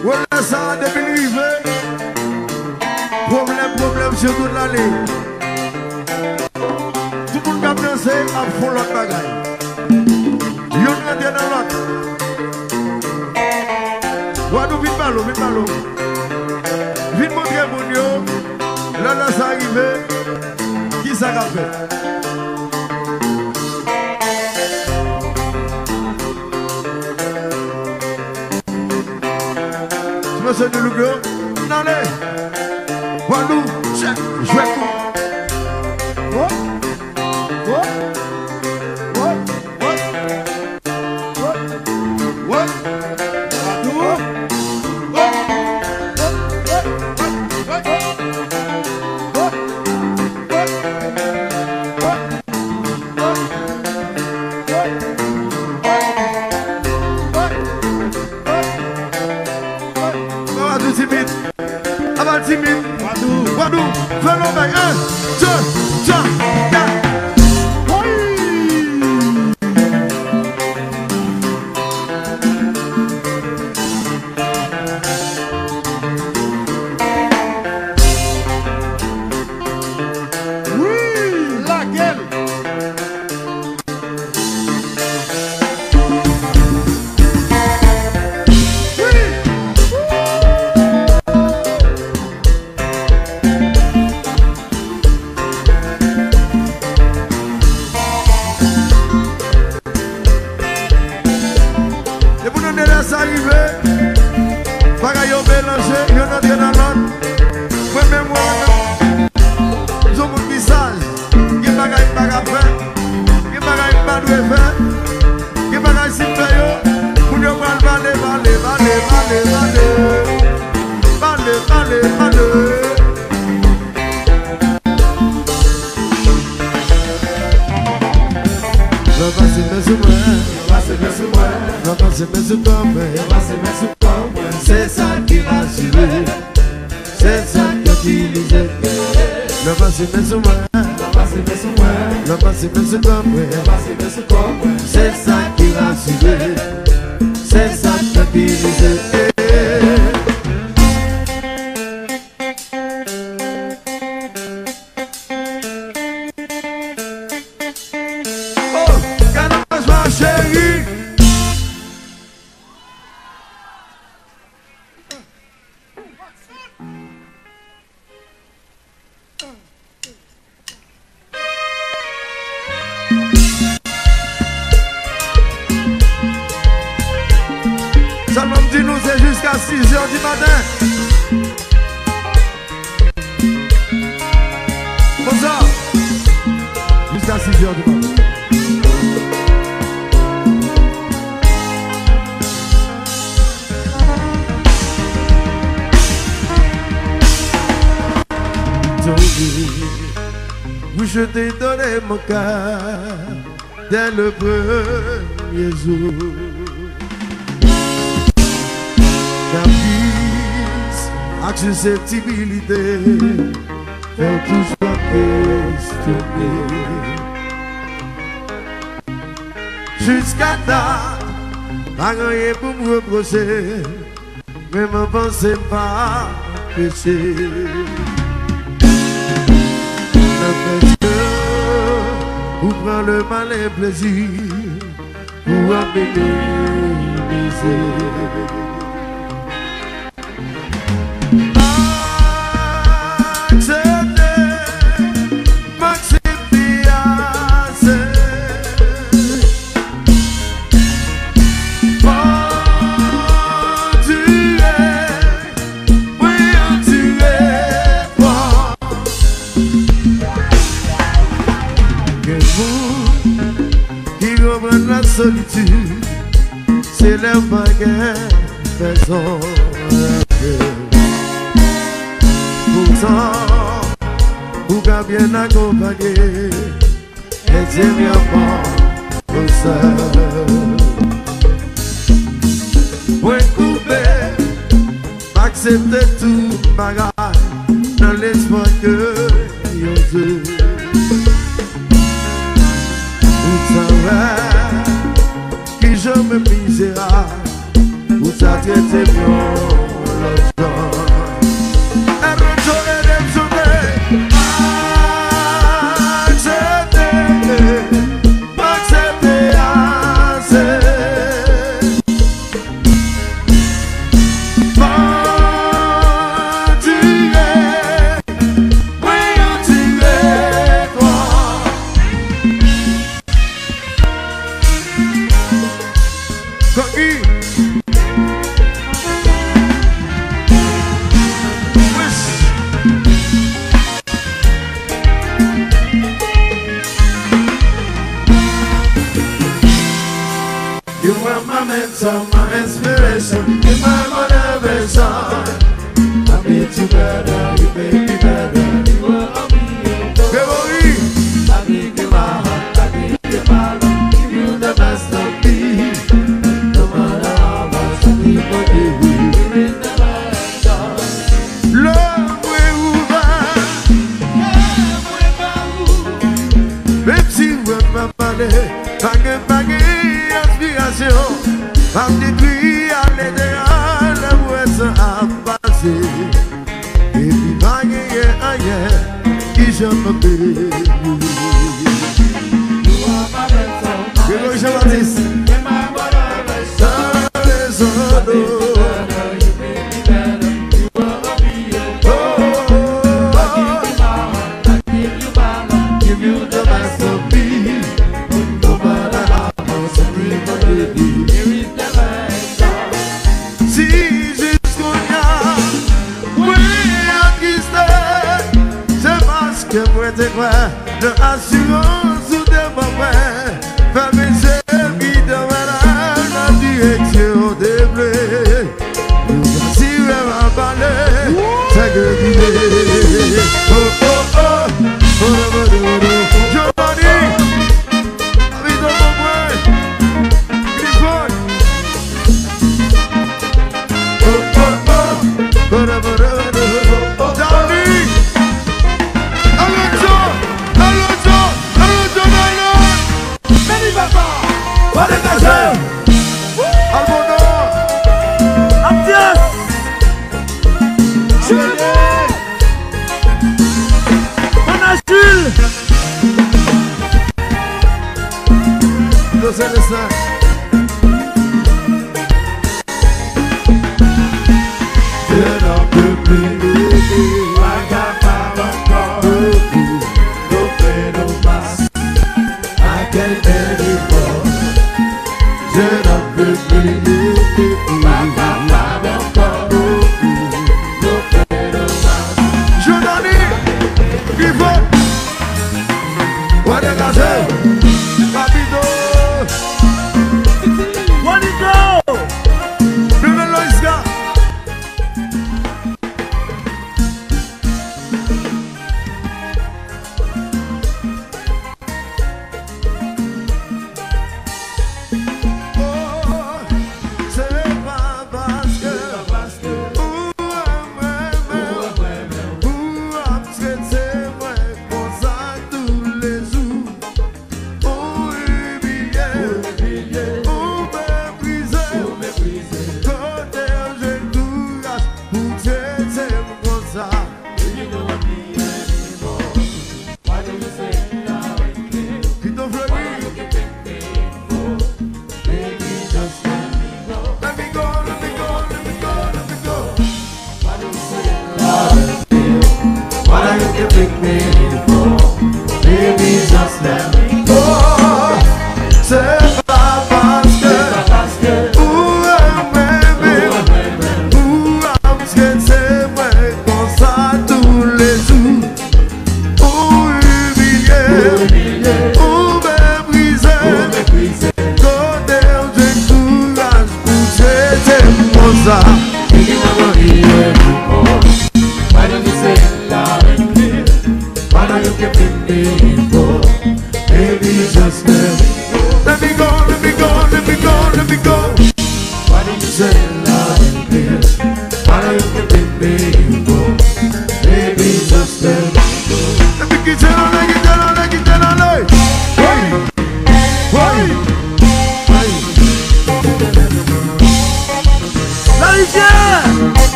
Voilà ça, depuis l'arrivée. Problème, problème sur toute l'année. Tout le monde qui a dansé a fond l'autre bagaille. Y'en a bien dans l'autre. Wadou, vite ballot, vite ballot. Vite montrer mon yo. Là, là, ça arrive. Qui ça a fait? Monsieur de Lugo, allez, Wadou, check, je vais tout. What? What? What? What? What? What? Wadou? What? What? What? What? What? Timide, avant timide, Wadou, Wadou, fais l'oreille, un, deux, trois, quatre. Oui, laquelle? C'est ça qui rassure, c'est ça qui utilise. Le passé met sur moi, le passé met sur moi, le passé met sur toi, le passé met sur toi. C'est ça qui rassure, c'est ça qui utilise. six heures du matin. Bonsoir. Jusqu'à six heures du matin. Oui, je t'ai donné mon cœur dès le premier jour. Caprice, avec susceptibilité, faire tout soit questionné. Jusqu'à date, pas rien pour me reprocher, mais ma pensée pas péché. Ou prend le mal et plaisir pour améliorer. Accepter, m'accepter assez. Endurer, oui endurer toi. Que vous qui comprenez la solitude, c'est la baguette faisant pourtant, vous qu'à bien accompagner, et c'est bien pas au seul. Point coupé, accepter tout bagage, dans l'espoir que y'ose. Vous savez, qui je me misérable, vous ça traite bien. treat you better, you make me better. You will be Grégory. I give you my heart, I give you my love, give you the best of me. No matter how much people give you, give me the best of me. L'homme est ouvert, même si vous m'avez parlé, bagué, bagué, inspiration, à détruire à l'idéal, la voix à passer, et puis bagué, ailleurs, qui je me paie. Grégory Jean-Baptiste, dans les autres. De assurance ou de mauvais, faire mes ailes qui demeurent la direction des bleus. Nous assurons ma balai, c'est que l'idée. Oh oh oh, oh oh oh oh, Giovanni, avec ton bon point, Griffon. Oh oh oh, oh oh oh oh, Danny. What did I say? Abdias. Manachul. Los Célestins. Je n'en peux plus. I got my encore. No pain, no pass. I can't anymore. Je n'en peux plus. I got my encore. No pain, no pass. Giovanni. Griffon. What did I say? Papito. Juanito. Bruno Loisca.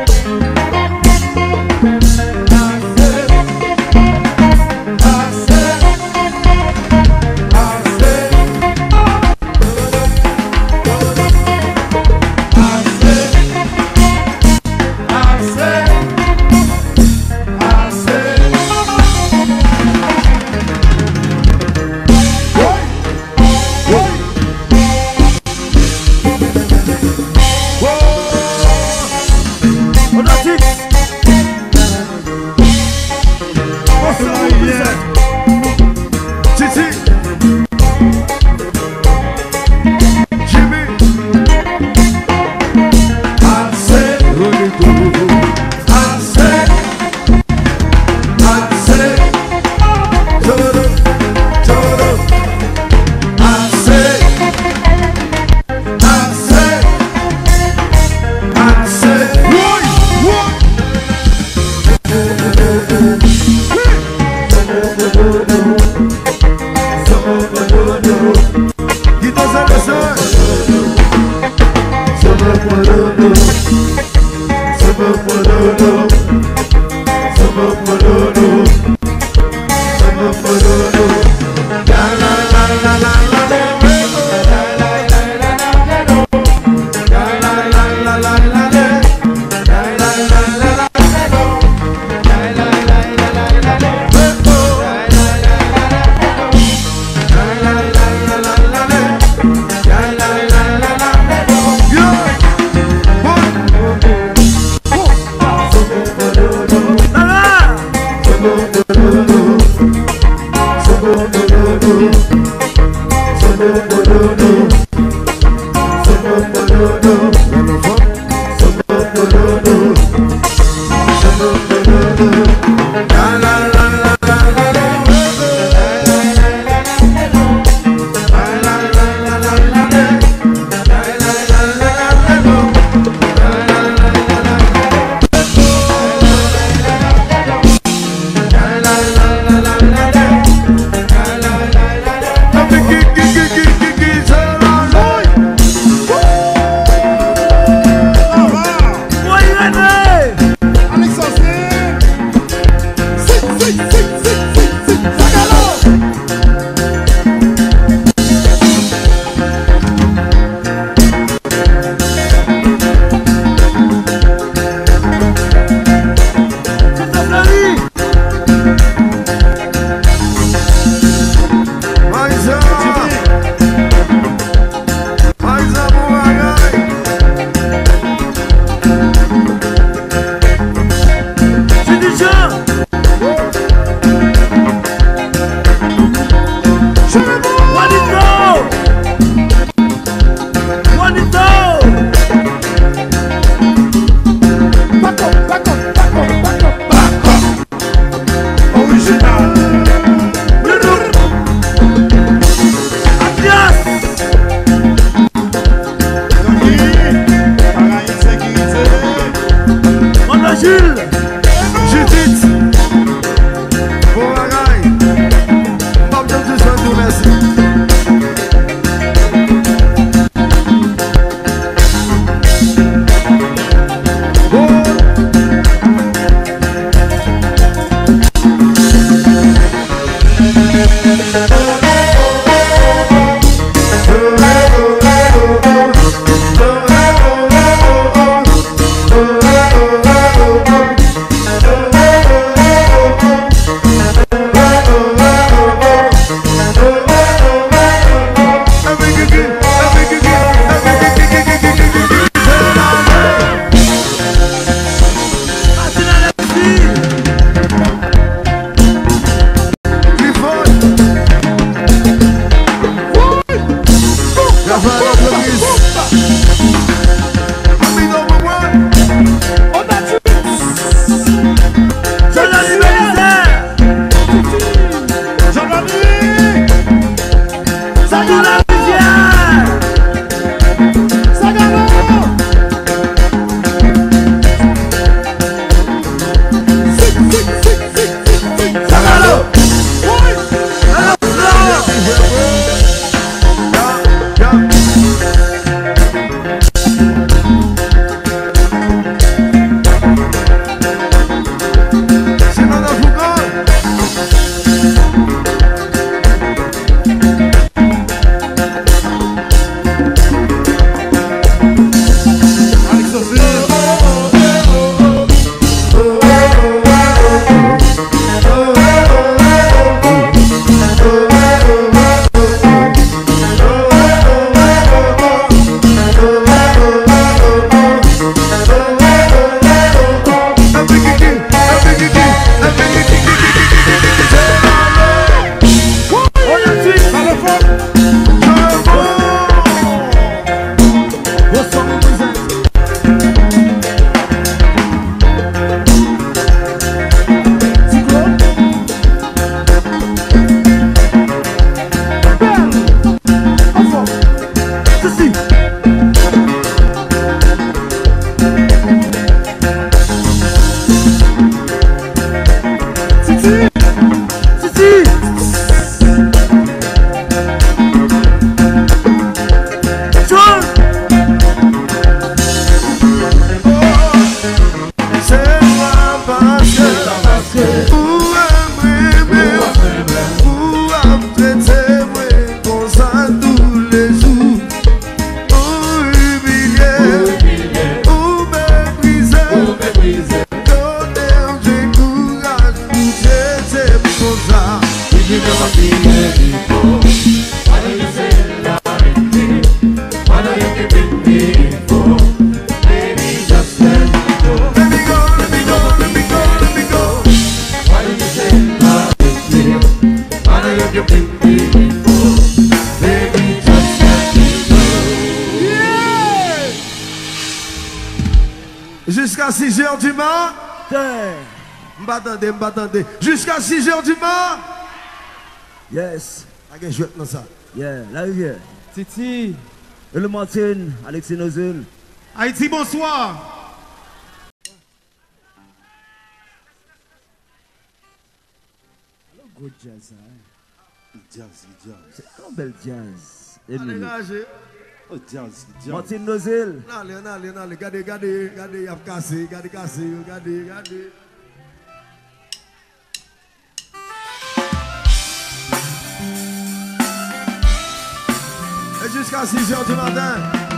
I said You never been here before. Why don't you say everything? Why don't you keep it before? Baby, just let me go. Let me go, let me go, let me go, let me go. Why don't you say everything? Why don't you keep it before? Baby, just let me go. Yeah! Jusqu'à six heures du matin. M'attendez, m'attendez. Jusqu'à six heures du matin. Yes. Je jouer dans ça. Yeah, la rivière. Titi. Et le Martin, Alexis Nozul. Haïti, bonsoir. Good jazz, hein? Jazz, jazz. C'est un bel jazz. Allez, lâchez. Oh, jazz, jazz. Martin Nozul. Allez, allez, allez, regardez, regardez, regardez, il a cassé, regardez, cassé, regardez, regardez. Et jusqu'à six heures du matin.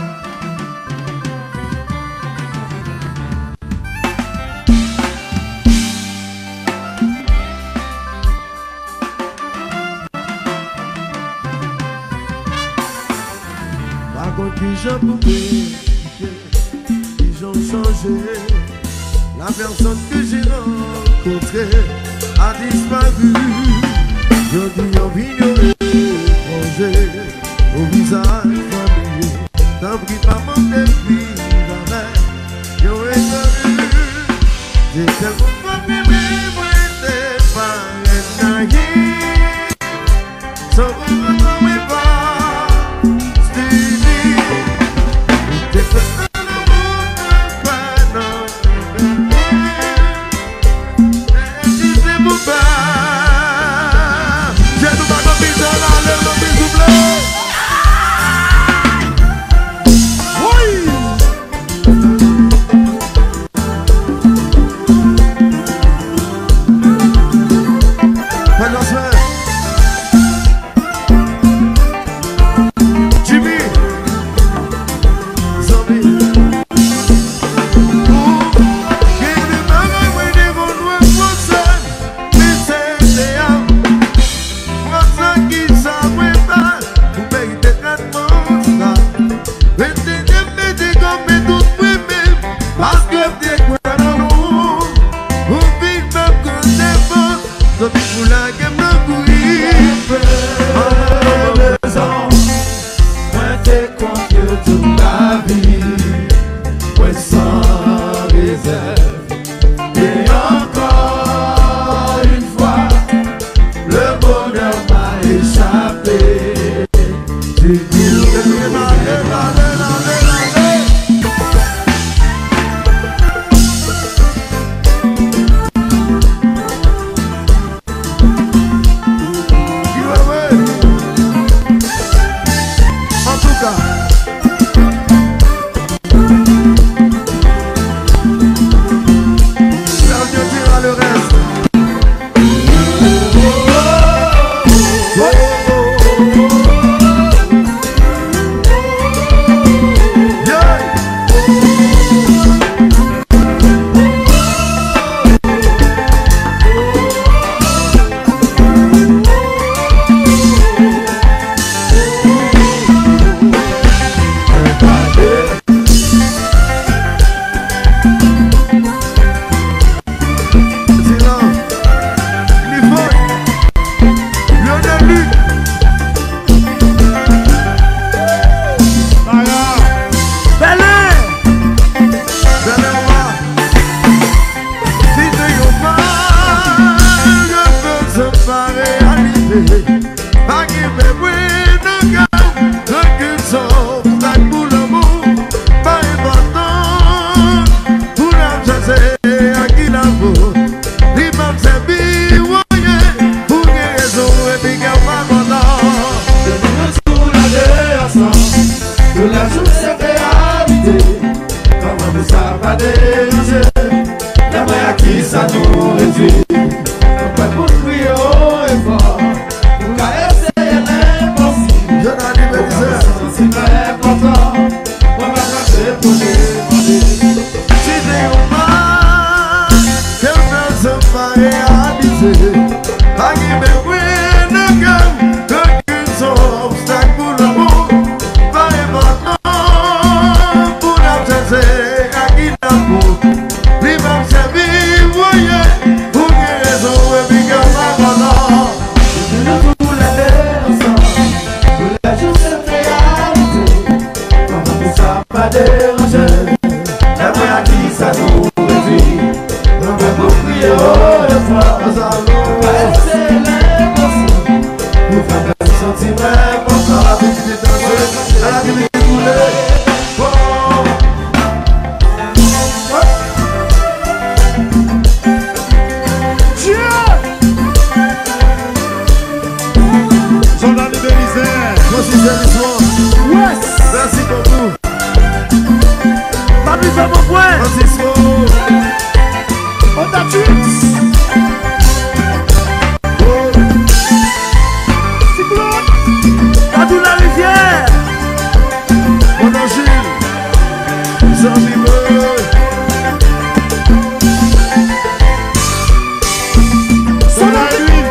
Par contre, qui j'en pouvais, qui j'en changé. La personne que j'ai rencontrée a disparu. Je dis en vignoble étranger, au visage familier. T'as pris pas mon depuis la mer, yo est connu. J'ai tellement pas aimé, moi t'es pas un naïf. Sans vous retrouver pas, stupide. T'es fait un amour, pas non. Et tu sais pourquoi. J'ai tout pas compris dans la lèvre, non plus souple. Ça nous réduit, on peut construire haut et fort. Francis Delismo. Yes. Merci beaucoup. Papi fait mon point. Francisco. On t'a tué. Dans la rivière. Mon Angile. Zombie boy. Son la nuit.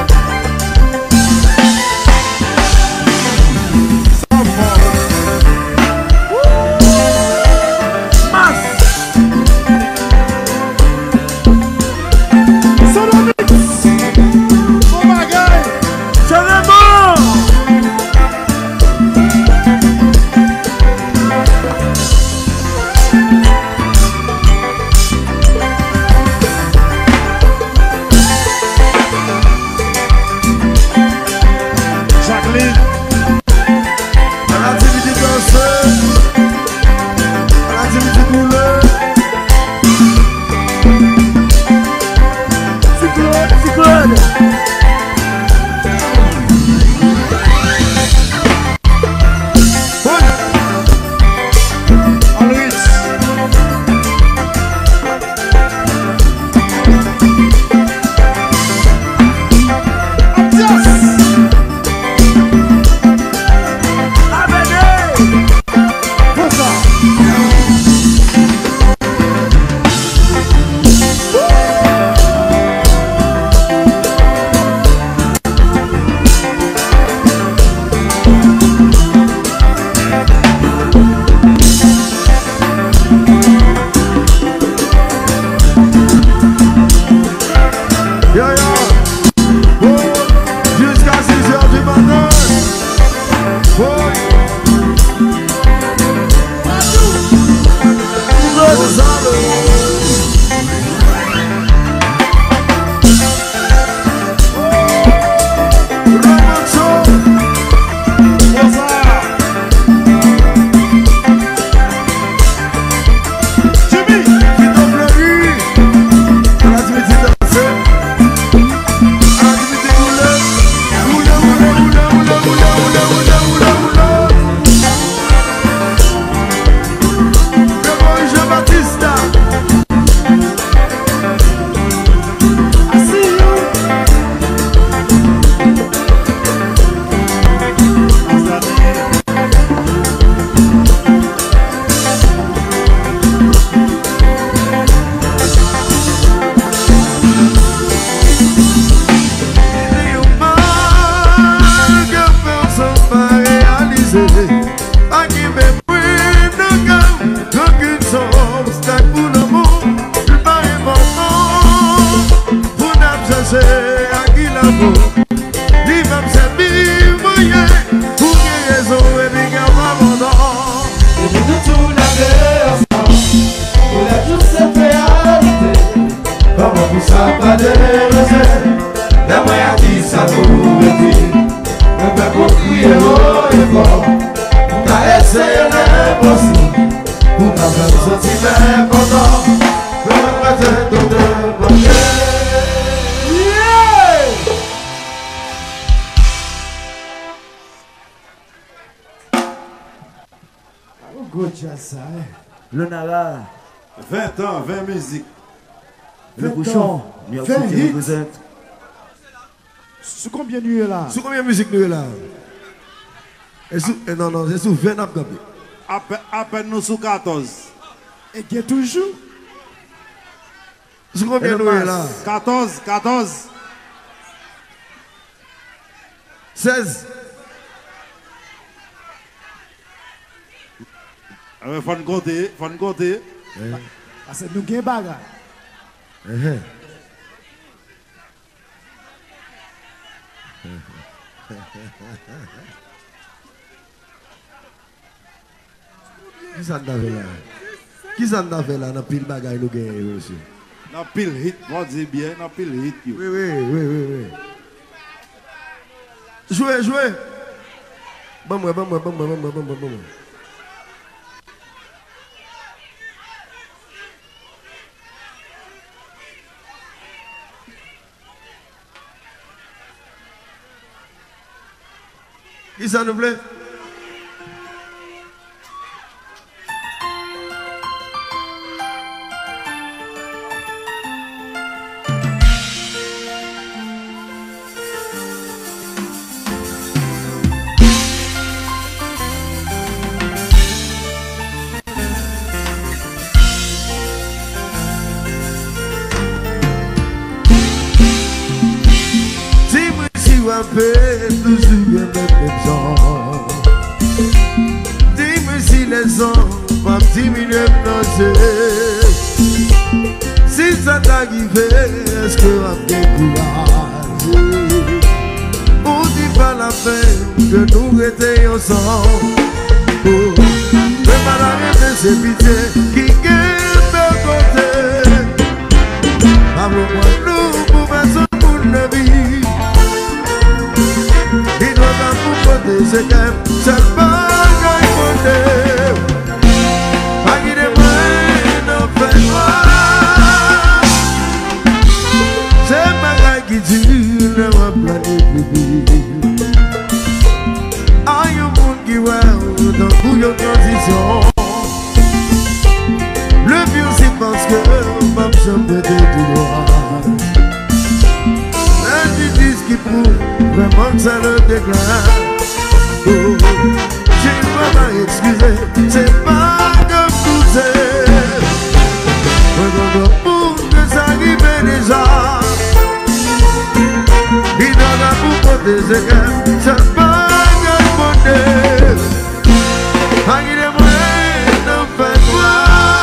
Le Nara. vingt ans, vingt musiques. Le bouchon. New York City represent. Sous combien de nuits là? Sous combien de musique nous là? Et sous, et non, non, c'est sous vingt ans. À peine nous sous quatorze. Et qui est toujours? Sous combien nous là? quatorze, quatorze. seize. Il faut nous compter, il faut nous compter. Parce que nous avons des bagages. Qui ça t'a fait là? Qui ça t'a fait là dans pile bagaille nous gagnons aussi? Dans pile hit, on dit bien, dans pile hit. Oui, oui, oui, oui, oui. Jouez, jouez. Bon, moi, bon, moi, bon, moi, bon, moi, bon, moi, bon, moi. Qui ça nous plaît? Toujours bien même gens. Dis-moi si les hommes pas diminuer nager. Si ça t'arrive, est-ce que on découragé? On dit pas la peine que nous étions ensemble. Oh, mais mal arrêter c'est pitié qui gagne de côté. Parle-moi nous pour faire son bout de vie. Il doit vous protéger, c'est pas qu'il faut dire. Pas qu'il est moins d'en faire noir. C'est pas qu'il dit, le roi plané plus. Aïe, au monde qui voit dans bouillon transition. Le vieux, c'est parce que ma chambre était du noir. Qui prouve vraiment que ça le déclare. Oh, j'ai pas à excuser, c'est pas comme tout c'est. Mais dans le monde que ça arrive déjà. Il en a pour protéger, c'est pas comme monnaie. Ah, il est moins d'en faire quoi.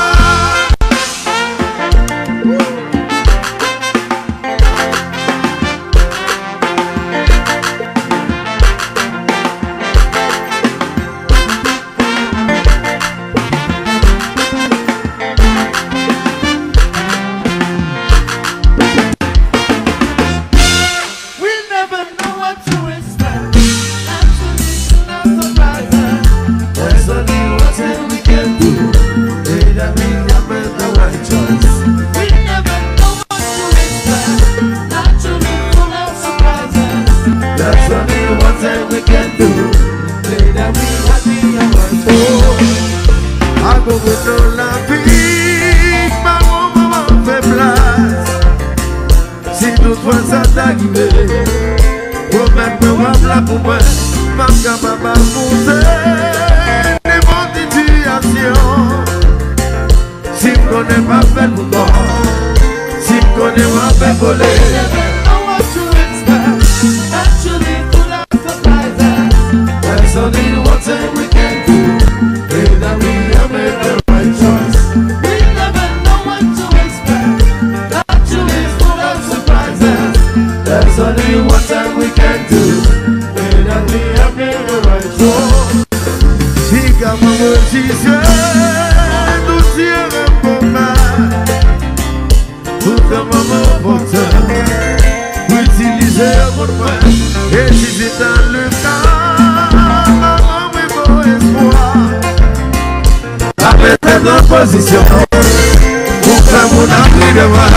Position pour faire mon abri de moi.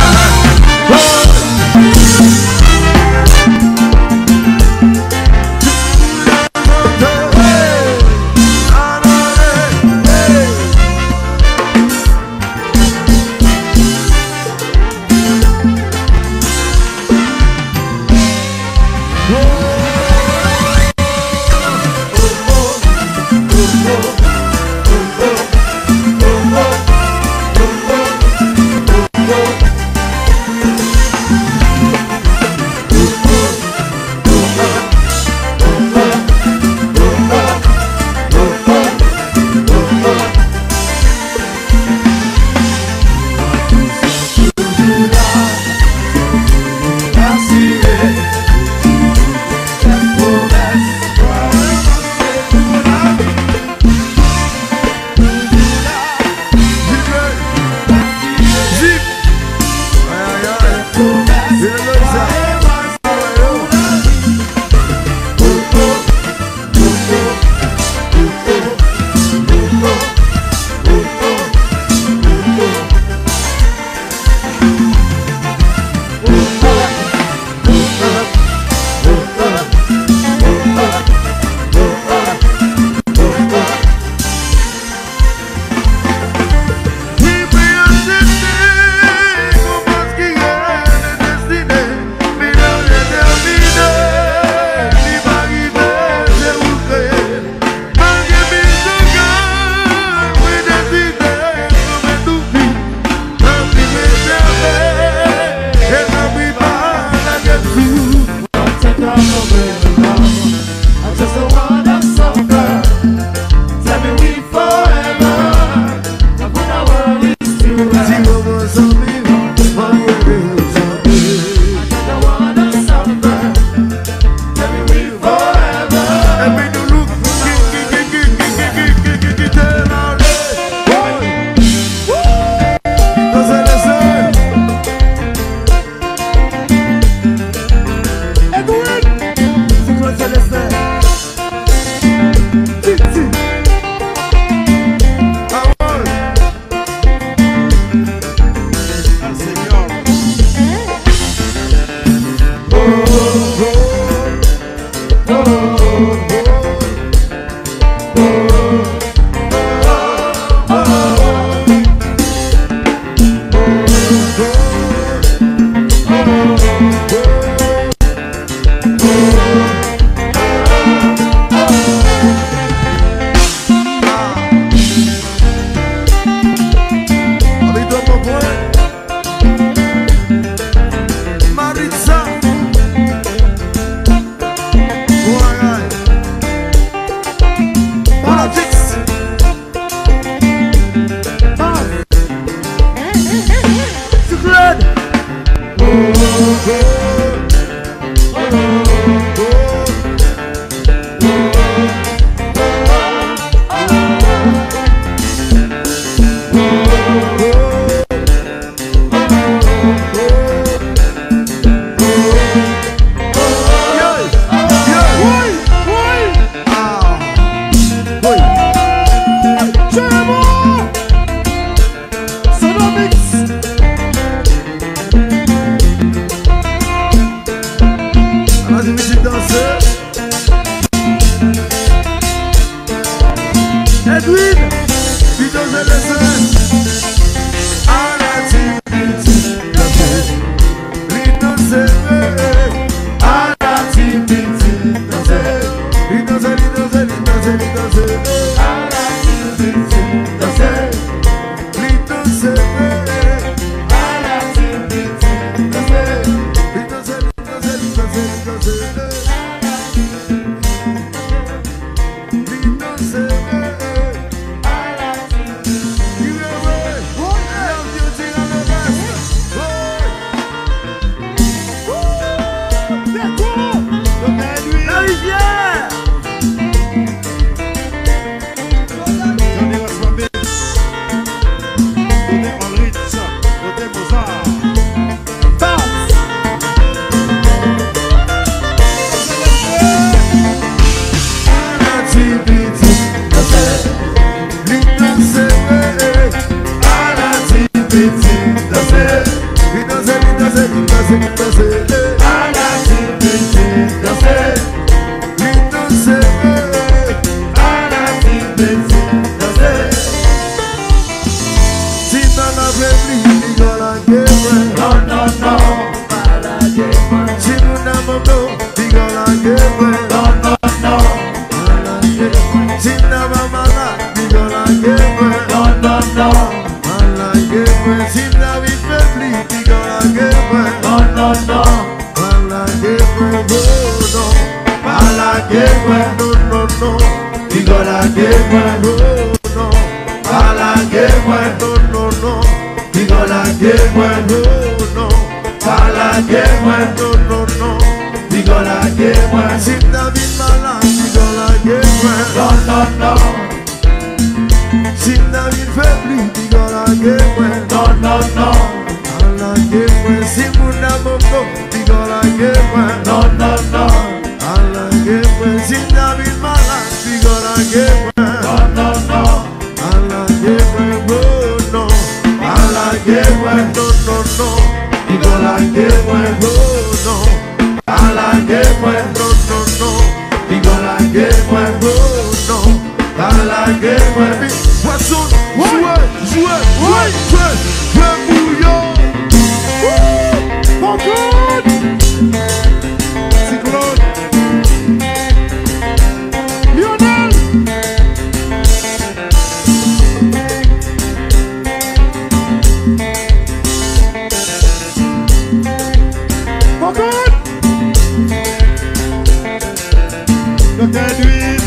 Docteur Edwin.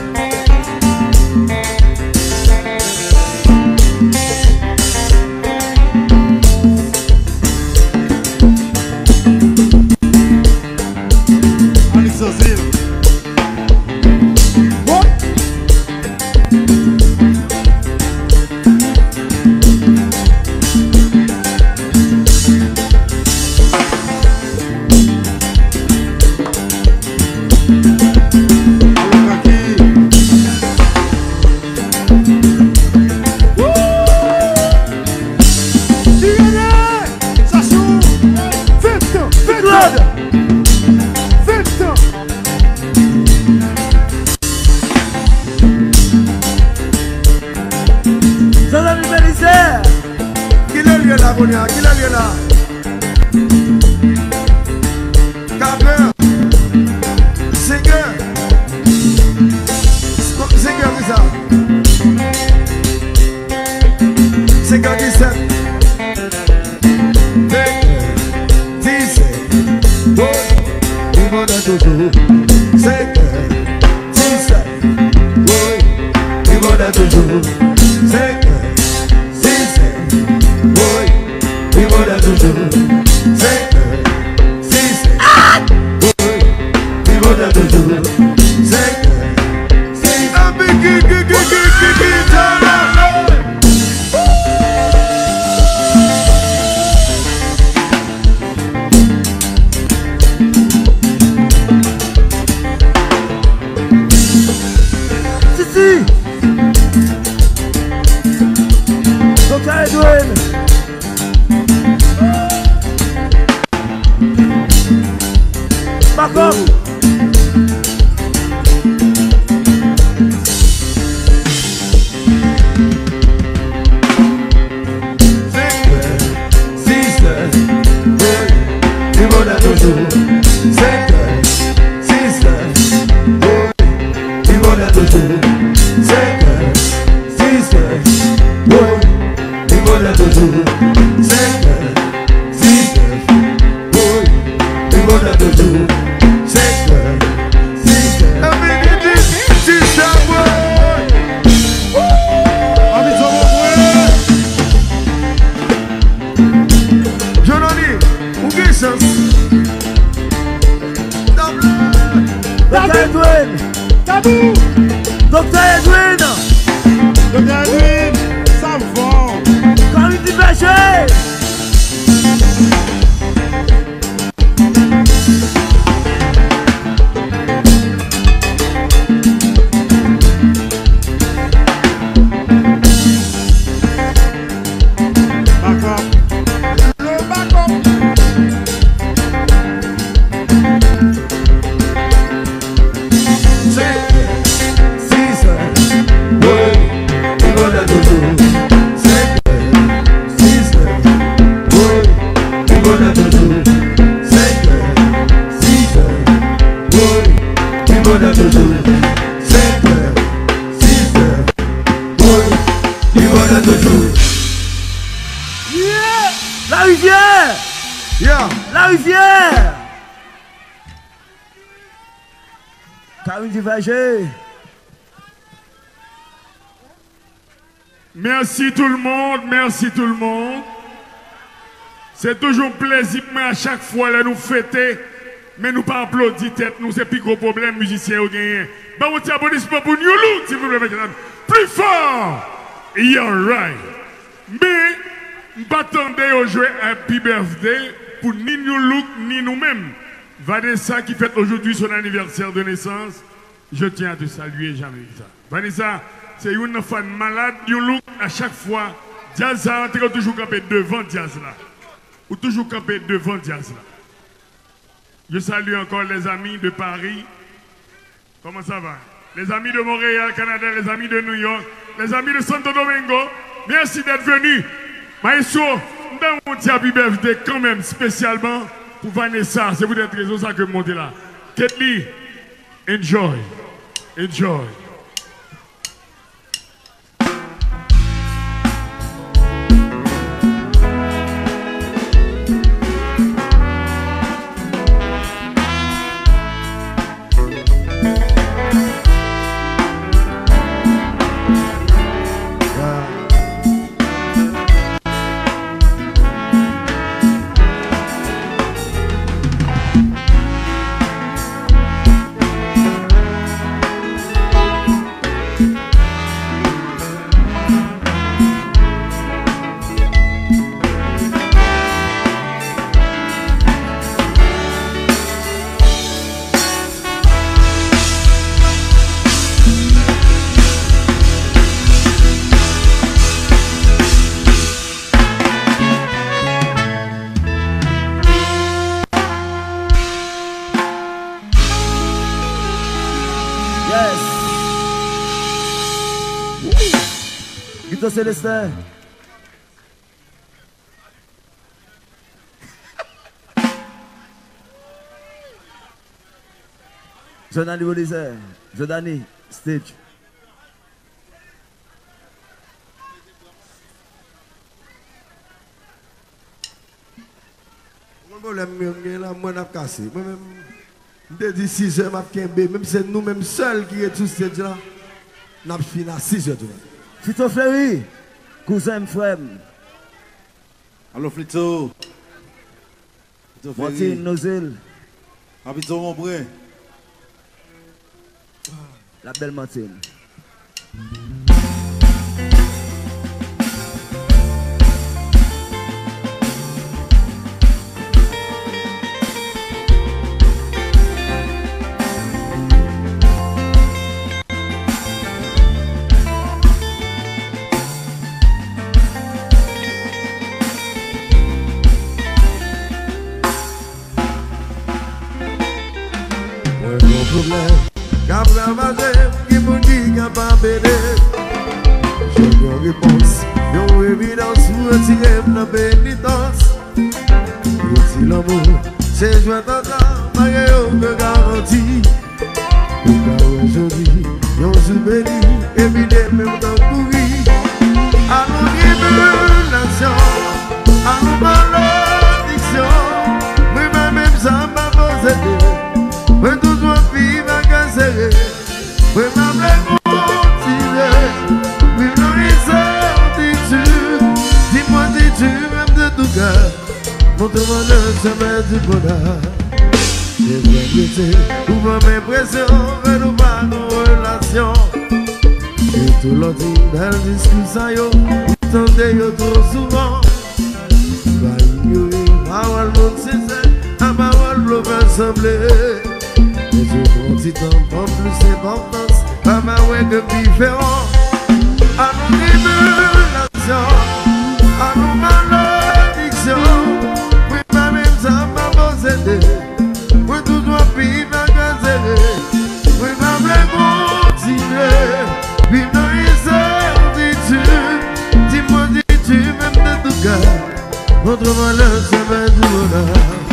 Alexandre. Qui l'a lieu là? Capeur, Seigneur, Seigneur, qui ça? Seigneur dix-sept, dix-sept, oui, il m'en a toujours. Seigneur, dix-sept, oui, il m'en a toujours. Seigneur, dix-sept, oui. Il m'en a toujours. C'est que, si c'est, oui, il m'en a toujours. C'est que, si un bigui, gui, gui, gui, gui, gui, si, si. Docteur Edwin. Back up. Sister, oui, il m'en a toujours. Sister, sister, oui, il m'en a toujours. Sister, sister, oui, il m'en a toujours. Sister, sister, oui, il m'en a toujours. Docteur Edwin, Tabou, Docteur Edwin, Docteur Edwin, ça va. Quand il dit péché. La rivière! Yeah. La rivière! Carine du Verger. Merci tout le monde, merci tout le monde. C'est toujours plaisir à chaque fois là nous fêter, mais nous pas applaudir tête, nous c'est plus gros problème musicien au gagné. Bah on tient applaudissement pour New Look, s'il vous plaît, plus fort! You're right. Mais nous attendons de jouer Happy Birthday pour ni New Look ni nous-mêmes. Vanessa qui fête aujourd'hui son anniversaire de naissance, je tiens à te saluer, Jean-Vanessa. Vanessa, c'est une fan malade, New Look à chaque fois. Jazz a toujours campé devant Jazz là. Ou toujours campé devant Jazz là. Je salue encore les amis de Paris. Comment ça va? Les amis de Montréal, Canada, les amis de New York, les amis de Santo Domingo. Merci d'être venus. Maestro, nous avons Happy Birthday quand même spécialement pour Vanessa. C'est pour cette raison ça que je monte là. Ketli, enjoy. Enjoy. Yes. Guido Célestin. Jonani Bolizer. Jodani, stage. Mon problème, là, moi, je cassé. Moi-même, je dis six heures, je vais même si c'est nous-mêmes seuls qui sommes tous ces gens-là, nous avons fini à six heures. Fito Fleury, cousin frère. Allô, Flito. Flito Fleury. Martine Nozel. Habitons mon brin. La belle Martine. Qu'après ma zèbre, qui vous dit qu'à pas béné. J'ai une réponse, une évidence pour retirer la pénitence. Et si l'amour, c'est jouer dans ta malgré aucune garantie. Et car aujourd'hui, yon souvenir, et puis des mêmes dans tout vie. À nos tribulations, à nos malédictions, moi-même ça m'a posé. Oui, toujours vivre à casser. Oui, ma blague continuer. Oui, non, incertitude. Dis-moi si tu m'aimes de tout cœur. Montre-moi le chemin du bonheur. J'ai bien pété. Ouvre mes pressions. Fais-nous pas nos relations. Et tout l'autre, belle discussion. Tendez-yo trop souvent. Va ignorer. Parole monde sincère. À parole l'eau va sembler. Et je prends petit temps, prends plus d'importance, pas ma ouais que différent. À nos tribulations, à nos malédictions, oui, ma même ça m'a possédé. Oui, tout doit vivre à casser. Oui, ma vraie continuer, vivre dans l'incertitude. Dis-moi si tu m'aimes de tout cœur, montre-moi le chemin du bonheur.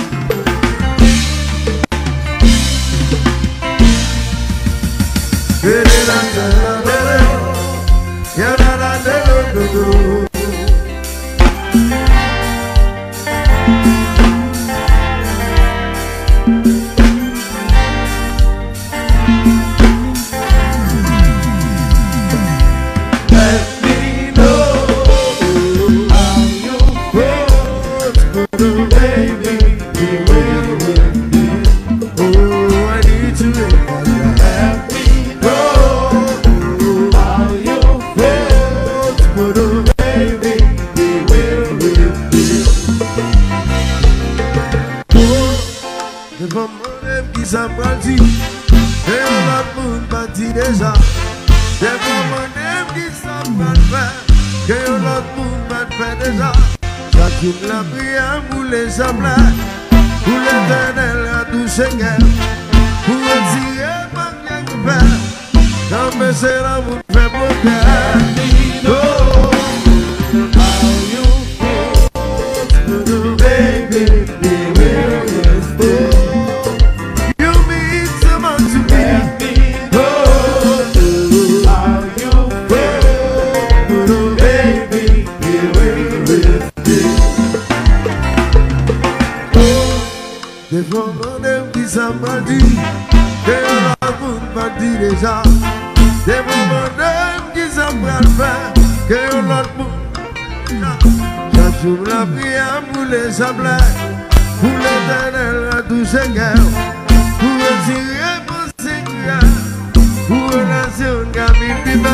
La prière pour les sablés, pour l'éternel à tout Seigneur, pour retirer ma bien que faire, quand c'est l'amour fait bonheur. Oh, how you feel, to baby, be with me. You mean so much to me. Oh, how you feel, to baby, be with me. Des fois, mon aime qui s'en m'a dit, que la boule m'a dit déjà. Des fois, mon aime qui s'en m'a fait, que l'autre boule. J'assume la prière pour les sablés, pour l'éternel à tout Seigneur, pour retirer mon Seigneur, pour relation Camille Pimal.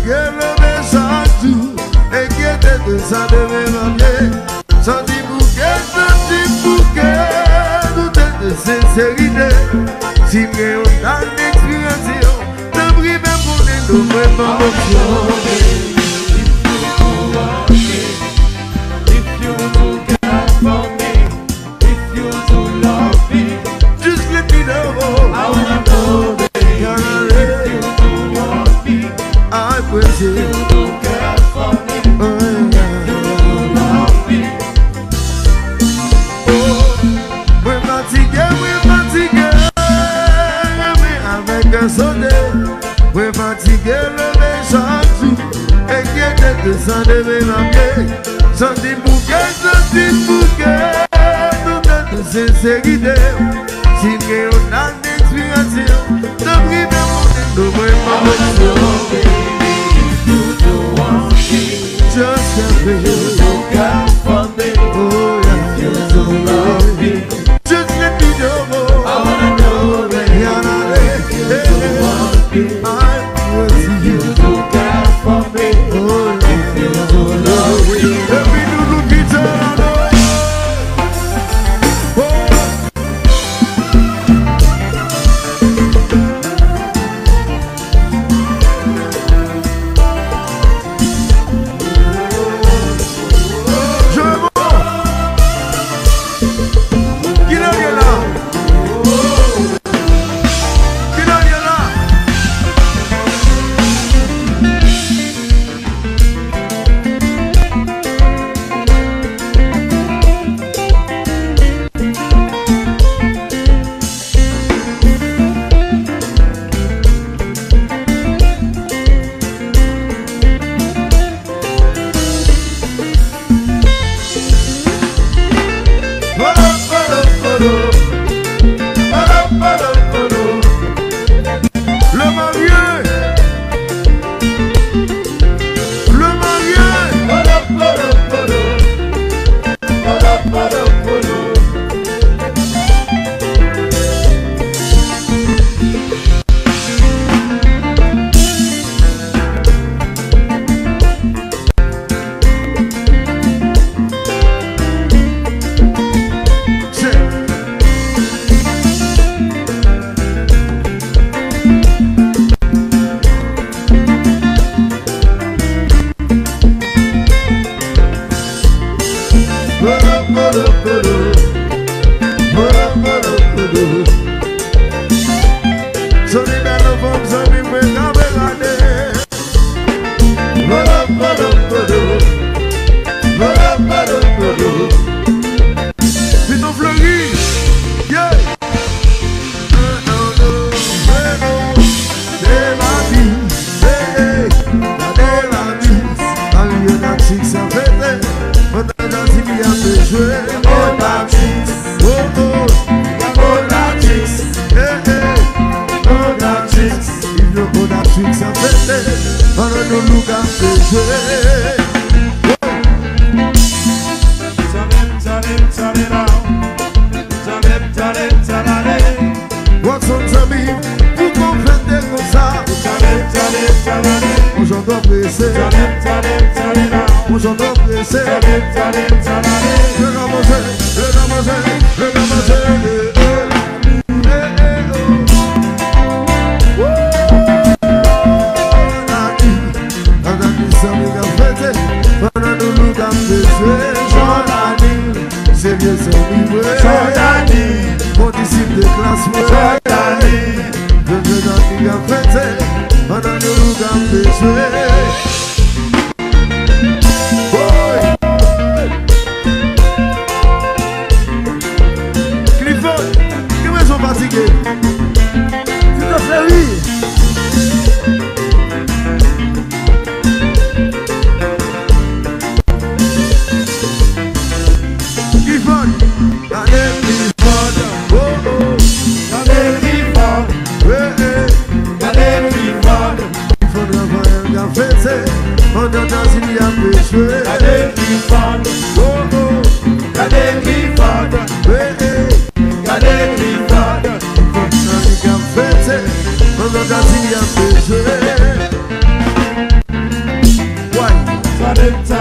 fatigué levé chaque jour, inquiété de ça devait m'amener. Senti bouquet, senti bouquet, tout est de sincérité. Si on a une expérience, t'as pris même pour les deux vraiment options. If you do care for me, if you do love me, just let me know. I wanna know that if you do want me, I wish you do care for me, if you do love me. Oh, we're fatigué, we're fatigué, mais avec un sonnet. We're fatigué, levé chaque jour, inquiété de ça devait m'amener. Senti bouquet, senti bouquet, tout est de sincérité. Si on a une expiration, t'as pris de mon de vraiment option. If you do want me, just can't be. You don't care for me, oh yeah. If you do love me, just let me know. I wanna know that if you do want me, I will see you. You don't care for me, oh yeah. If you do love me, let me do the guitar.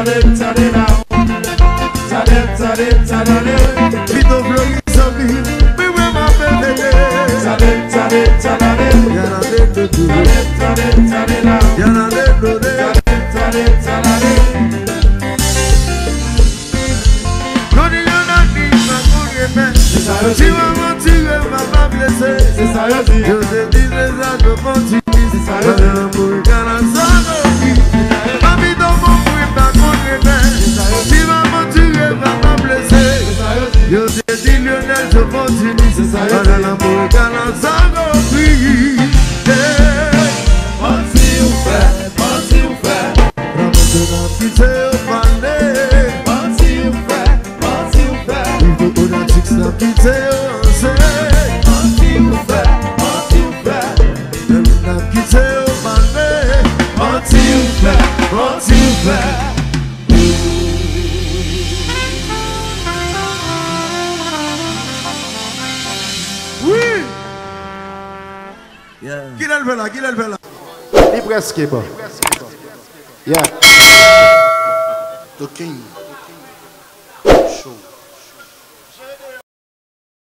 Vito Flori Sabi, we will my baby. Yana de do do, Yana de do de. Kodi yana ni makuri me, si wa moti we mama blessé. Yo te dis les agopoti, Yana muri kana sano ki. Mami do mo muri makuri me, si wa moti we mama blessé. Yo te dis Lionel Jopoti, Yana muri kana sano ki. Qui l'a levé là? Qui l'a levé là? Il est presque bon. Yeah. The king.